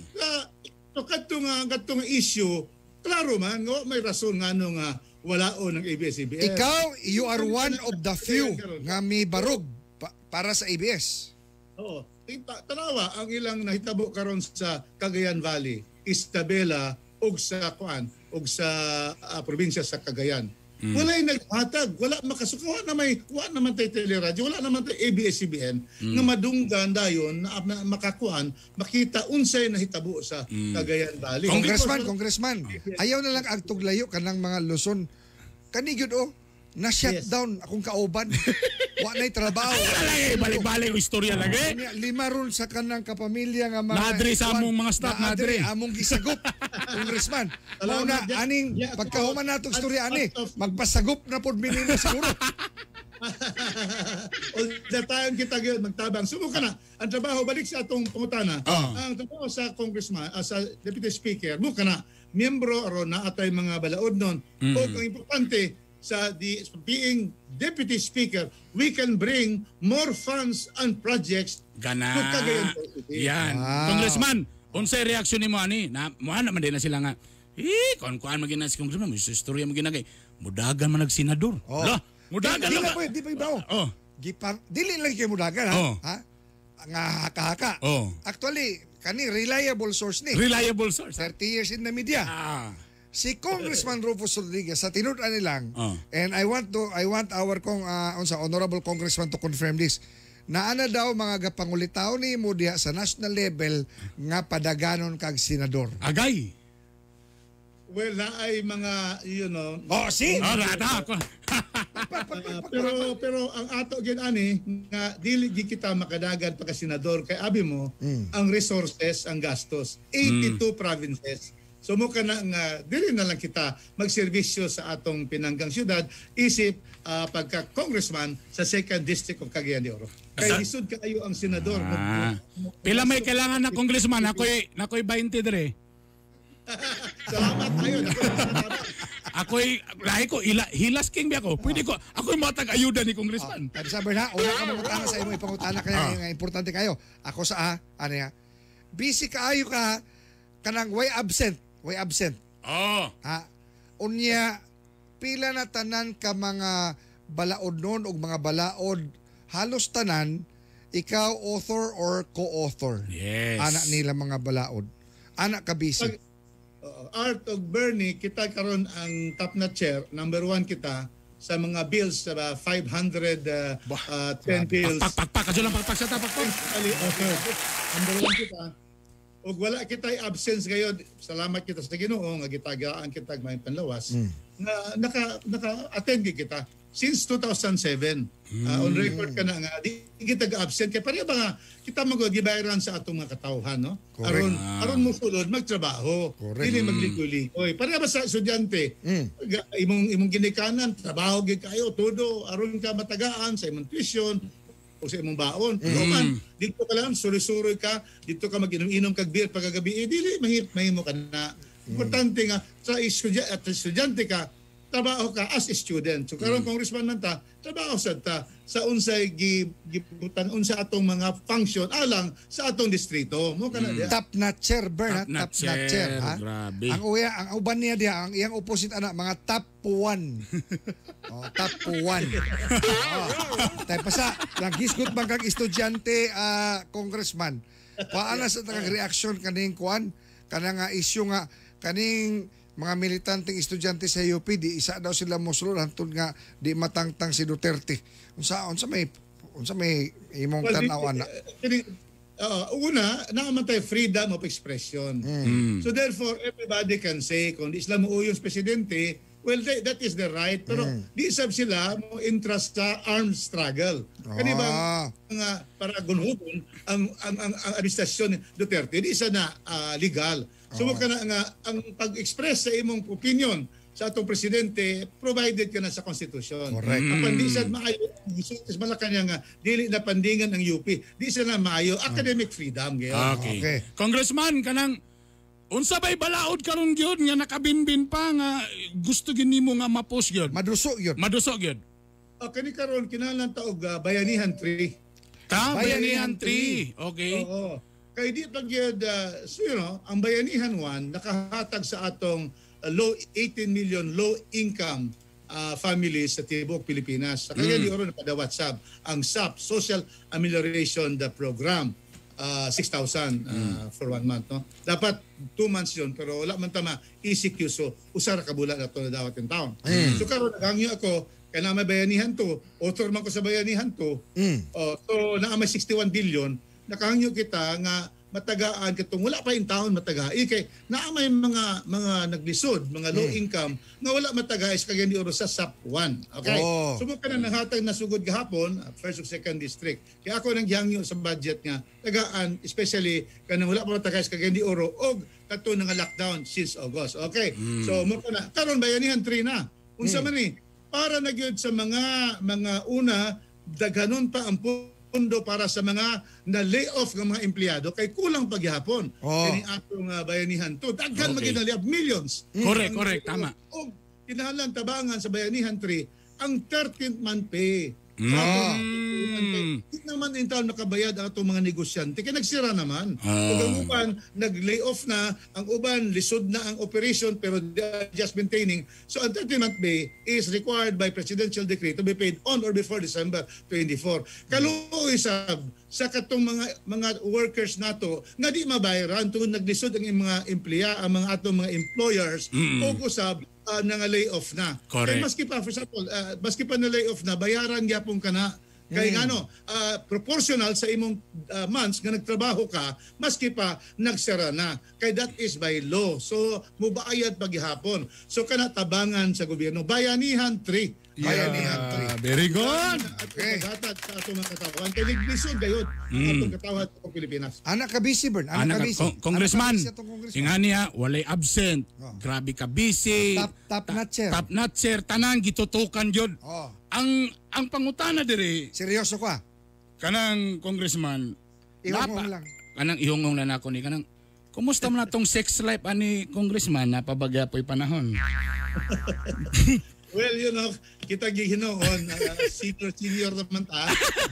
So kadtong issue, klaro man nga may rason nga nga walaon ng ABS-CBN. Ikaw, you are one of the few nga may barog para sa ABS. Oo. Tanawa ang ilang nahitabo karon sa Cagayan Valley, Isabela ug sa probinsya sa Cagayan. Wala naghatag, wala makasuko, wala naman tayo teleradyo, wala naman tayo ABS-CBN nga madunggan dayon na makakuan, makita unsay nahitabo sa Cagayan Valley. Congressman, ayaw na lang agtuglayo kanang mga Luzon. Kani gyud na-shutdown akong kauban. Wa na'y trabaho. Balik-balik yung istorya lagi. 5 ron sa kanang kapamilya nga mga... Nadre sa among mga staff, nadre. Among gisagop, Congressman. Mauna, aning, pagkahuman natong istorya, magpasagop na po minino siguro. All the time kita gyud magtabang. Subukan na. Ang trabaho, balik sa atong pangutana. Ang trabaho sa congressman, sa deputy speaker, buka na, miyembro aron na atay mga balaod nun. O ang importante, sa being deputy speaker, we can bring more funds and projects to Cagayan City. Yan. Congressman, unsay reaksyon nimo ani? Na mohan naman din na sila nga. Kuan magina si congressman, mo istorya mo ginagay. Mudagan man nagsenador. Lah, mudagan lang. Di pa ibaw. Dili lang kay mudagan ha. Nga haka-haka. Actually, kani reliable source ni. Reliable source. 30 years in the media. Si Congressman Rufus Rodriguez sa tinud-an nilang and I want our honorable congressman to confirm this. Naana daw mga gapangulitaw ni mo diha sa national level nga padaganon kag senador. Agay. Well, na ay mga pero ang ato gid ani nga dili gid kita makadagan pagka senador kay abi mo ang resources, ang gastos 82 provinces. So mo ka na nga, dili na lang kita magserbisyo sa atong pinanggang syudad, isip pagka-congressman sa 2nd District of Cagayan de Oro. Kaya lisod kayo ang senador. Pila may kailangan na congressman, ako'y 20 dire. Salamat tayo. Ako'y, lahi ko, hilas king biya ko. Pwede ko, ako'y matag-ayuda ni congressman. Sabi na, una ka mangutana sa imo, ipangutana kaya nga importante kayo. Ako sa busy kaayo ka, kanang way absent. Unya, pila na tanan ka mga balaod nun o mga balaod, halos tanan, ikaw author or co-author. Yes. Anak nila mga balaod. Anak ka busy. Art of Bernie, kita karon ang top na chair, number 1 kita sa mga bills, 510 bills. Pakpak, kadyo lang pakpak sa tapakpak. Number 1 kita. O wala kita'y absence ngayon, salamat kita sa Ginoo nga gitagaan kita may panlawas na naka-attend kita since 2007. On record ka na nga di kita absent kay pareha ba nga kita magibayaran sa atong mga katawhan, no? Aron mo sulod magtrabaho, dili maglikoy-likoy. Pareha ba sa estudyante? Imong ginikanan, trabaho gid kayo todo aron ka matagaan sa imong tuition o sa imong baon. Dito ka lang, suri-suri ka, dito ka mag-inom-inom kag beer pagkagabi, dili mahimo ka na Importante nga sa estudyante ka, trabaho ka as a student. So karon congressman man ta, trabaho sad ta sa unsay gibutan unsa atong mga function alang sa atong distrito. Mo kana diha. Top notcher, Bern, top notcher. Grabe. Ang uban niya diha, ang iyang opposite ana, mga top 1. Top 1. Tay pasa, naghisgot man kag estudyante, congressman. Paana sa tangang reaction kaning kuan, kanang issue nga kaning mga militanteng estudyante sa UP, di isa daw sila mosulod hantod nga di matangtang si Duterte. Unsa may imong tanaw ana? Una, naman tayo freedom of expression. So therefore, everybody can say, kung di sila mo yung presidente, well, that is the right. Pero di sab sila mo interest sa armed struggle. Kani ba nga para gunhubon ang administrasyon ni Duterte, di isa na legal. So ka na nga ang pag-express sa imong opinion sa atong presidente provided ka na sa konstitusyon. Correct. Apan di sad maayo is Malacanang nga dili na pandingan ang UP. Di sa na maayo academic freedom gayon. Okay. Congressman kanang unsa bay balaod karon gyud nga nakabinbin pa nga gusto gid nimo nga ma-post gyud. Maduso gyud. Kani karon kinahanglan ta og bayanihan 3. Bayanihan 3. Okay. Oo. Kay di pag ang bayanihan 1 nakahatag sa atong 18 million low income families sa tibuok Pilipinas. Sa kaya di oron pada WhatsApp ang SAP Social Amelioration Program 6,000 for 1 month, no. Dapat 2 months yun pero wala man tama ECQ, so usara ka bulan ato na dawat in town. So karon naghangyo ako kay na may bayanihan to, author man ko sa bayanihan to. So naa may 61 billion. Nakahangyo kita nga matagaan katong wala pa in town matagai kay naa may mga naglisod, mga low income nga wala matagai sa kagyan di oro sa SAP 1. Okay. Sumo ka na nanghatag na sugod gahapon first ug second district. Kaya ako nang gihangyo sa budget nga tagaan especially kanang wala pa matagai sa kagyan di oro og kadto nga lockdown since August. Okay. So mo na karon bayanihan 3 na. Unsa man ni para na gyud sa mga una daghanon pa ang pondo para sa mga na-layoff ng mga empleyado kay kulang paghihapon. Kini atong bayanihan to. Daghan magina-layoff millions. Correct, tama. O kinahanglan tabangan sa bayanihan 3 ang 13th month pay. Hindi naman in town nakabayad ang atong mga negosyante kaya nagsira naman. Ang uban nag-layoff na, ang uban lisod na ang operation pero just maintaining. So ang 13th month pay is required by presidential decree to be paid on or before December 24. Kaluoy sa katong mga workers nato nga di mabayaran tungod naglisod ang mga emplea, ang mga atong mga employers o usab nga layoff na. Kaya maski pa, for example, maski pa na layoff na, bayaran gyapon ka na. Kaya proportional sa imong months nga nagtrabaho ka, maski pa nagsara na. Kaya that is by law. So, mubayad paghihapon. So, kana tabangan sa gobyerno. Bayanihan 3. Bayanihan 3. Very good. Okay. Sa atong mga katawan. Kaya naglisod gayod atong katawan sa Pilipinas. Anak ka busy, Bern. Anak ka busy. Congressman, ingani walay absent. Grabe ka busy. Top notcher. Top notcher. Tanang gitutukan yun. Ang pangutana dire. Seryoso ka? Kanang congressman. Ihongong lang. Kanang ihongong lang ako ni. Kanang, kumusta man na tong sex life ani congressman? Napabagya po'y panahon. Well, kita gihinoon, senior naman ta.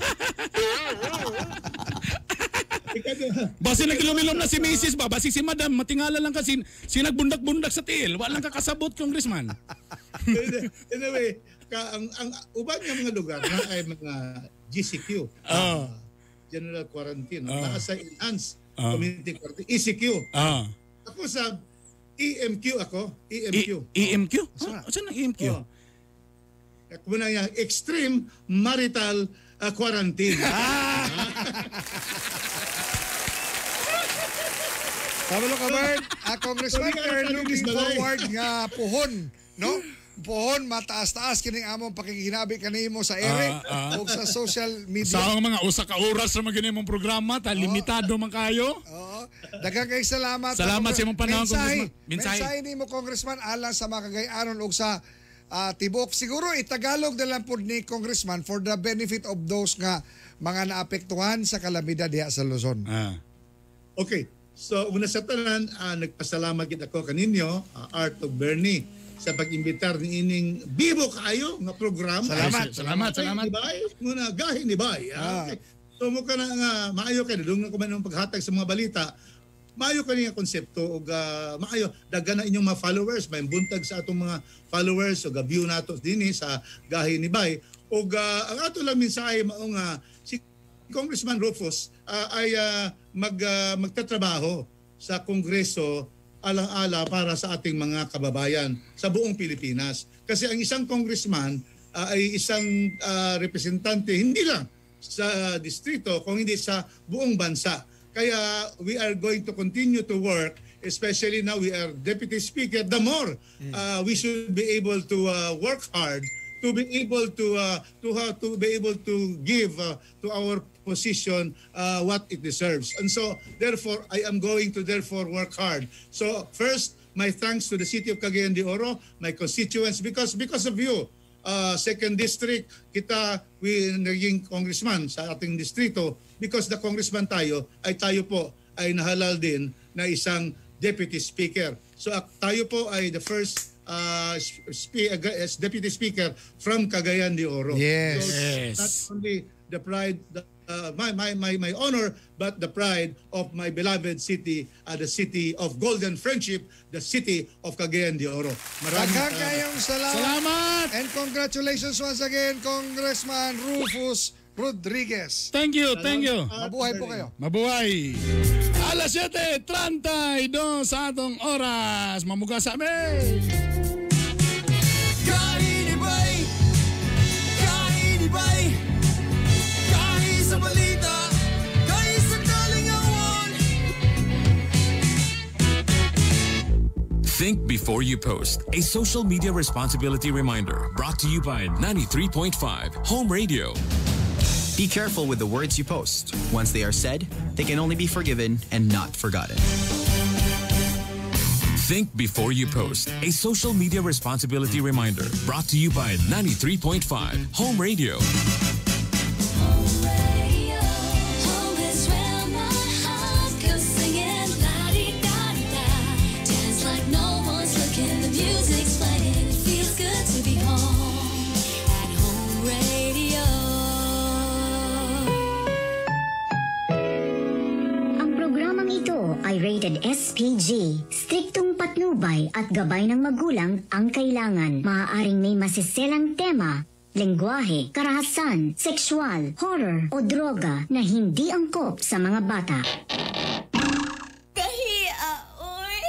Basi nagilumilom na si Mrs. ba? Basi si Madam, matingala lang kasi sinagbundak-bundak sa tiil. Walang kakasabot, congressman. Anyway, ang uban ng mga lugar na ay mga GCQ, General Quarantine, nasa Enhanced Community Quarantine, ECQ. Ako sa EMQ ako. EMQ? Saan ang EMQ? Ako na yung Extreme Marital Quarantine. Kabalo ka, Bert. Congressman, we're looking forward nga puhon, no? Puhon, mataas-taas kining among pakikinabi kanimo sa ere o sa social media. Sa mga usa ka oras sa mga mong programa, limitado man kayo. Daghang kay salamat. Salamat sa imong panahon, Congressman. Mensahe nimo, Congressman, alang sa mga kagay-anon og sa tibok. Siguro itagalog na lang po ni Congressman for the benefit of those nga mga naapektuhan sa kalamidad diha sa Luzon. Okay. So una sa tanan, nagpasalamat gid ako kaninyo, Art of Bernie, sa pag-imbitar ni ining bibo kaayo nga programa. Salamat. Bay, muna gahi ni Bay. Okay. So mo ka na nga maayo kay dugay ko man ang paghatag sa mga balita. Maayo kani nga konsepto ug maayo daghan na inyong mga followers, may buntag sa atong mga followers ug view nato dinhi sa gahi ni Bay. Ug ang ato lang mensahe mao nga si Congressman Rufus ay magtatrabaho sa Kongreso alang-ala para sa ating mga kababayan sa buong Pilipinas. Kasi ang isang congressman ay isang representante hindi lang sa distrito kung hindi sa buong bansa. Kaya we are going to continue to work, especially now we are Deputy Speaker, the more we should be able to work hard to be able to give to our position what it deserves. And so therefore I am going to work hard. So first, my thanks to the City of Cagayan de Oro, my constituents, because of you, second district we naging congressman sa ating distrito, because the congressman tayo po ay nahalal din na isang deputy speaker. So tayo po ay the first as deputy speaker from Cagayan de Oro. Yes. So not only the pride, my honor, but the pride of my beloved city, the city of golden friendship, the city of Cagayan de Oro. Daghang kayong Salamat! And congratulations once again, Congressman Rufus Rodriguez. Thank you. Mabuhay po kayo. Mabuhay! Alas 7:32 sa atong oras. Mamuga sa amin! Gahi ni Bay, gahi sa balita, gahi sa kalingawan. Think before you post. A social media responsibility reminder brought to you by 93.5 Home Radio. Be careful with the words you post. Once they are said, they can only be forgiven and not forgotten. Think before you post. A social media responsibility reminder brought to you by 93.5 Home Radio. Home is where my heart goes singing la-di-da-di-da. Dance like no one's looking, the music's playing. It feels good to be home at Home Radio. Ang programang ito ay rated SPG. Striktong patnubay at gabay ng magulang ang kailangan. Maaaring may masiselang tema, lengguwahe, karahasan, sexual, horror o droga na hindi angkop sa mga bata. Kahiya, oy!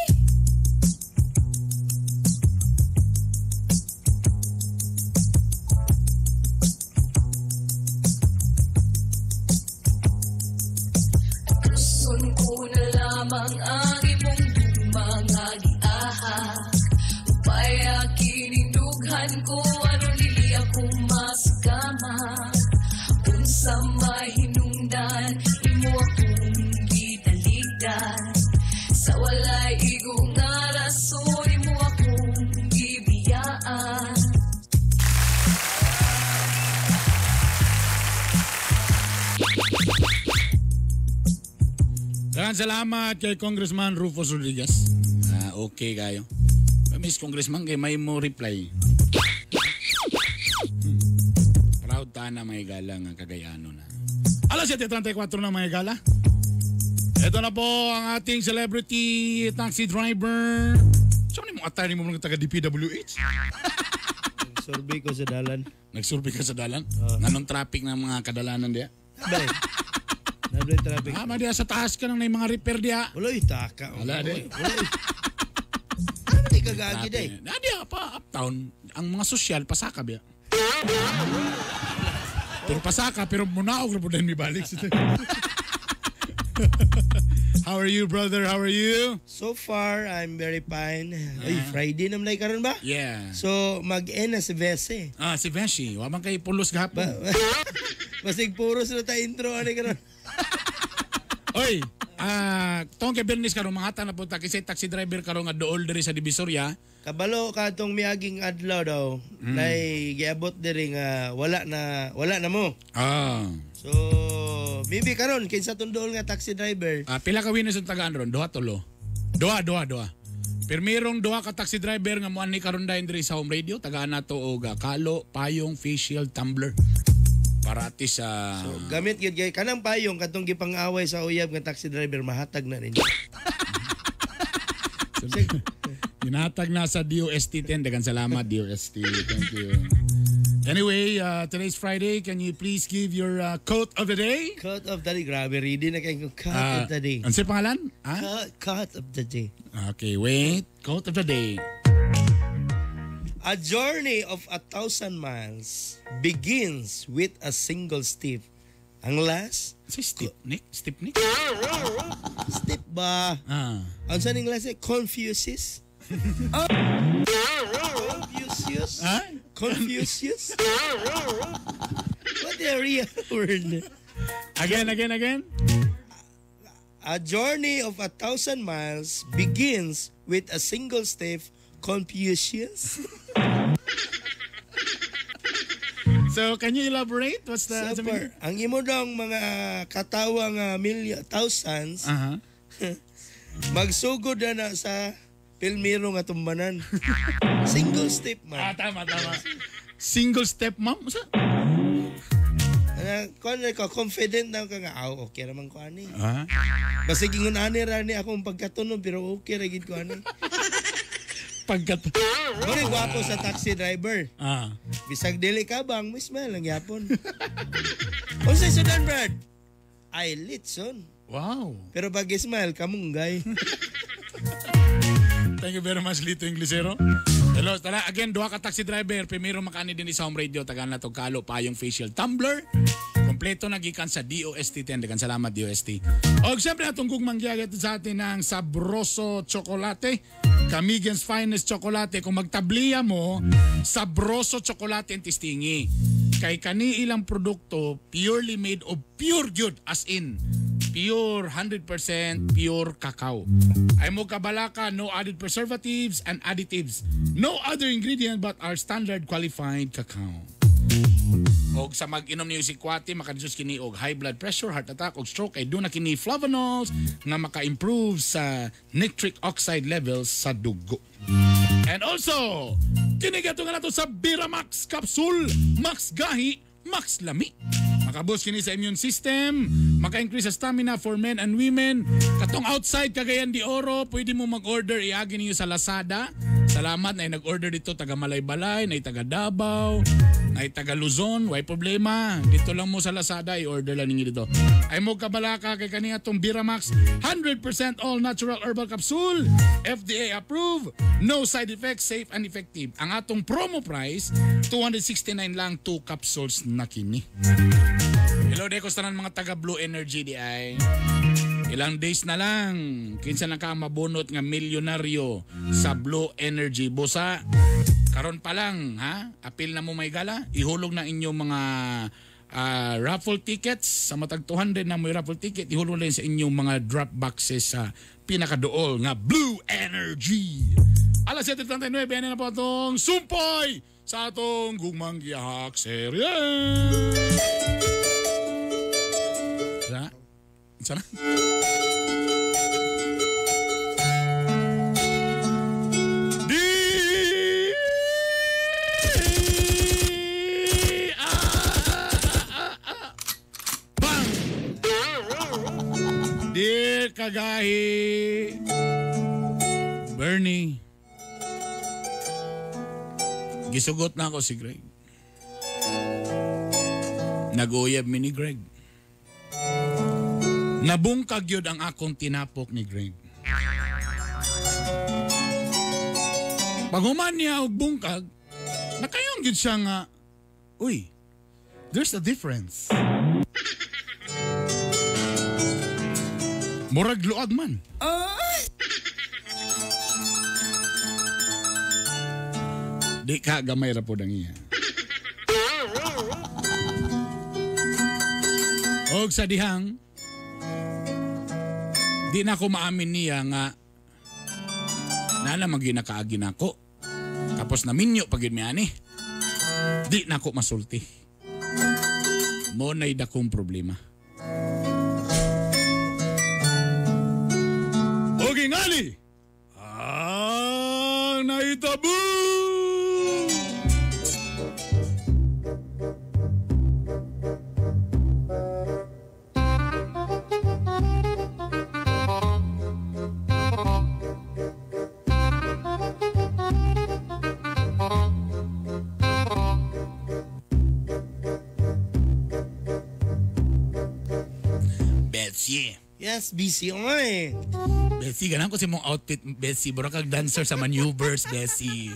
Gusto ko na lamang ang imong mga giahak. Upaya kinindughan ko ano dili ako masgama. Unsa may hinungdan imo akong gitaligdan. Sa walay igong nga rason imo akong gibiyaan. Daghang salamat kay Congressman Rufus Rodriguez. Okay kayo. Miss Congressman, kay may mo reply. Proud ta na may gala nga Cagayano na. Alas 7:34 na may gala. Ito na po ang ating celebrity taxi driver. Saan mo atay mo mga taga DPWH? Nagsurvey ko sa dalan. Nagsurvey ka sa dalan? Nanong traffic ng mga kadalanan diya? Nabay traffic. Diya sa taas ka nang may mga repair diya. Wala itaka. Wala di. Ano di kagagi day? Diya pa uptown. Ang mga sosyal pasaka biya. Pero pasaka pero munaog na po din may balik. How are you, brother? How are you? So far, I'm very fine. Ay, Friday naman na karon ba? Yeah. So, mag-end na si Vese. Si Veshi. Wamang kay pulos gahapon. Basig puros na tayo intro. Ano karon? Oy, tong kay Bernice karon mga hata na punta kasi taxi driver karon nga dool diri sa Divisoria. Kabalo ka tong miaging adlaw daw. Nay giabot diri nga wala na mo. Ah. So Maybe karon kinsa tundol nga taxi driver. Pila ka winners ang tagaan ron? Duha tulo. Duha. Pirmirong duha ka taxi driver nga muan ni karon dayon diri sa home radio, tagaan nato og kalo, payong, facial, tumbler. Para at least So, gamit gyud kay kanang payong katong gipang-away sa uyab nga taxi driver mahatag na rin. Ginatag na sa DOST 10. Dagan salamat DOST. Thank you. Anyway, today's Friday. Can you please give your quote of the day? Quote of the day. Grabe, ready na kayo. Quote of the day. Ano siya pangalan? Quote of the day. Okay, wait. Quote of the day. A journey of 1,000 miles begins with a single step. Ang last? Si Step Nick? Step ba? Ang sa last Confucius? Confucius? Confucius? What the real word? Again. A journey of 1,000 miles begins with a single step. Confucius? So, can you elaborate? What's the... Super. Ang imo daw mga katawang thousands, magsugod na sa Pilmiro nga tumbanan. Single step man. Tama. Single step, ma'am? Kung confident na ka nga, okay naman ko ani. Basta gingon ani rani akong pagkatunog, pero okay ragid ko ani. Muna gwapo sa taxi driver. Bisag dili ka bang, may smile lang yapon. Kung sa Sudan, Brad, ay litson. Wow. Pero pag smile, kamunggay. Thank you very much, Lito Inglesero. Hello, tara, again, duha ka taxi driver. Primero makani din sa home radio. Tagaan na to kalo, payong, facial, tumbler. Kompleto nagikan sa DOST 10. Dagan salamat, DOST. O, siyempre, atong gugmanggiyagat sa atin ng Sabroso Chocolate. Camigen's Finest Chocolate. Kung magtabliya mo, Sabroso Chocolate ang tistingi. Kay kani ilang produkto, purely made of pure good, as in, pure 100% pure cacao. Ay mo kabalaka, no added preservatives and additives. No other ingredient but our standard qualified cacao. Og sa mag-inom niyo si Kwati, makadistos kini og high blood pressure, heart attack og stroke ay doon na kini flavonols nga maka-improve sa nitric oxide levels sa dugo. And also, kinigato nga nato sa Biramax Capsule, Max Gahi, Max Lami. Makaboost kini sa immune system, maka-increase sa stamina for men and women. Katong outside Cagayan de Oro, pwede mo mag-order, iagi niyo sa Lazada. Salamat na nag-order dito taga Malaybalay, na taga Davao, na taga Luzon, way problema. Dito lang mo sa Lazada, i-order lang ninyo dito. Ay mo kabalaka kay kaniya itong Biramax, 100% all natural herbal capsule, FDA approved, no side effects, safe and effective. Ang atong promo price, 269 lang 2 capsules na kini. Hello, dekos tanan mga taga Blue Energy di ay. Ilang days na lang, kinsa na ka mabunot nga milyonaryo sa Blue Energy. Busa, karon pa lang, ha? Apil na mo may gala, ihulog na inyong mga raffle tickets. Sa matag 200 na may raffle ticket, ihulog na sa inyong mga drop boxes sa pinakadool nga Blue Energy. Alas 7:39, na po itong sumpoy sa atong gugmang gihak serye. Sana? Dear Kagahi, Bernie, gisugot na ako si Greg. Nag-uyab mi ni Greg. Nabungkag yun ang akong tinapok ni Greg. Paghuman niya og bungkag, nakayon yun siya nga, uy, there's a difference. Murag luag man. Di ka gamay ra po dang iya. Og sa dihang, di na ako maamin niya nga nana maginakaagi na ako. Tapos naminyo pagin mi ani. Di na ako masulti. Mo nay dakong problema. Okay, ngali! Ang naitabo! Betsy. Yes, busy oy. Betsy, ganang ko si mong outfit, Betsy. Bura kag dancer sa maneuvers, Betsy.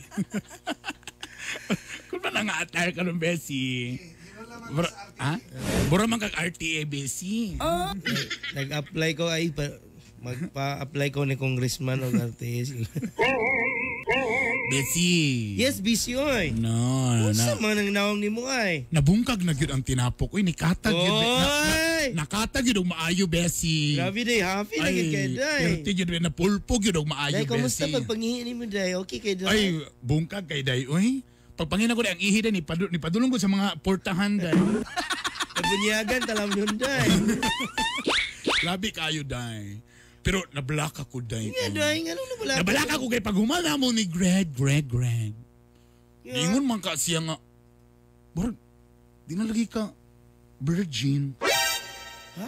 Kung ba nga attire ka ng Betsy? Bura man kag RTA, Betsy. Nag-apply ko ay magpa-apply ko ni congressman o artist. Betsy. Yes, busy oy. No. Unsa man ang nawang nimo ay? Nabungkag na gyud ang tinapok. Uy, nikatag gyud. Oy! Nakatag gyud og maayo, Betsy. Grabe day, happy na gid kay day. Healthy gyud na pulpo gyud og maayo, Day, Betsy. kumusta pag panghihi nimo day? Okay kay day? Ay, bungkag kay day. Uy, pagpangina ko day ang ihi day ni padulong ko sa mga portahan day. Nabunyagan talam yun day. Labi kayo day. Pero nablak ako day. Nga day, nga nung nabalak. Nabalak ako kay paghumana mo ni Greg. Ingon man ka siya nga. Bro, di na lagi ka virgin. Ha?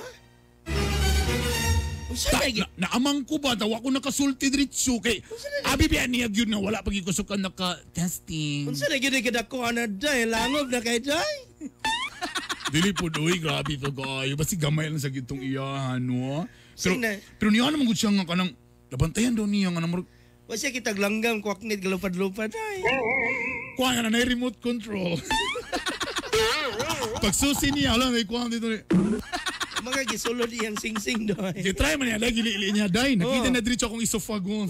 Naamang ko ba? Tawa ko nakasulti diretso kay abi biya niya gyud na wala pag ikusukan naka-testing. Unsa na gyud kadako na day? Langob na kay day? Dili po doy, grabe to kayo. Basi gamay lang sa gitong iyahan, no? Pero niya naman gud siya nga kanang nabantayan daw niya nga namurag. Wa siya kitag langgam kwaknit galupad-lupad ay. Kuha nga na remote control. Pagsusi niya, alam may kuha dito. Mga gisulod iyang sing-sing doy. Try man niya, dahil gili niya, day. Nakita na diretso akong esophagus.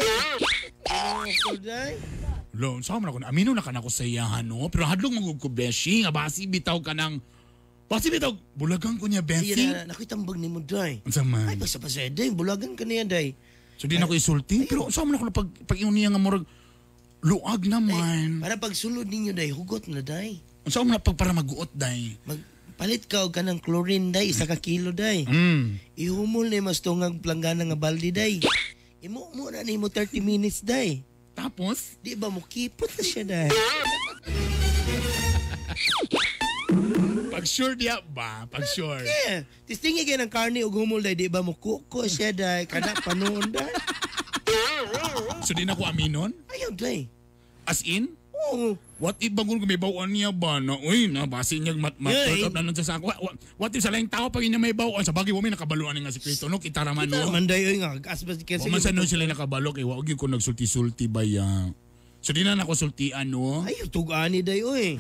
Day? Lo, saan man ako na, amino na ka na ko sa iyahan, no? Pero hadlong magug ko, Beshi, nga basi bitaw ka ng, bulagan ko niya, Beshi. Iya na, nakitambag ni mo, day. Ang sama. Ay, basta day, bulagan ka niya, day. So di na ako isulti, pero saan man ako na pag-iyon niya nga morag, luag naman. Para pagsulod ninyo, day, hugot na, day. Saan mo na para mag-uot, day? Palit ka og kanang chlorine, day, 1 kilo, day. Ihumol na mas tungag planggana nga balde, day. Imo mo na ni mo 30 minutes, day. Tapos? Di ba mo kipot na siya, day? Pag sure diya ba? Pag sure. Yeah. Tistingi kayo ng karne o humol, day. Di ba mo kuko siya, day? Kada panoon, day. So di na ko aminon? Ayaw, day. As in? Oo. What if bagul kung may bawaan niya ba na, uy, nabasi niya mat-up na nun sa sako. What if sa laing tao pag niya may bawaan, sa bagay mo may nakabaluan nga si Krito, no? Kitaraman, no? Kitaraman, day, nga. Masan nun sila nakabalo, kaya wag yun ko nagsulti-sulti ba ya. So di na ako sultian, no? Ay, tugani, day, oy.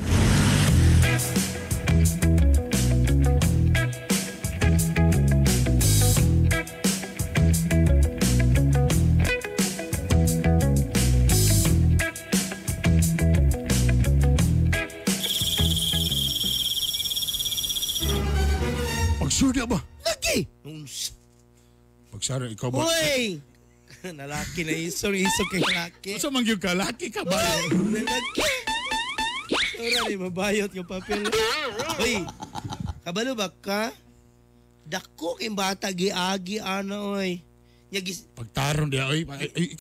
Sure diya ba? Lagi! Pagsara, ikaw ba? Uy! Nalaki na iso kay laki. Masa mangyog ka? Laki ka ba? Nalaki! Sura ni mabayot yung papel. Uy! Kabalo ba ka? Dako kay bata giagi ana oy. Pagtaron diya, oy.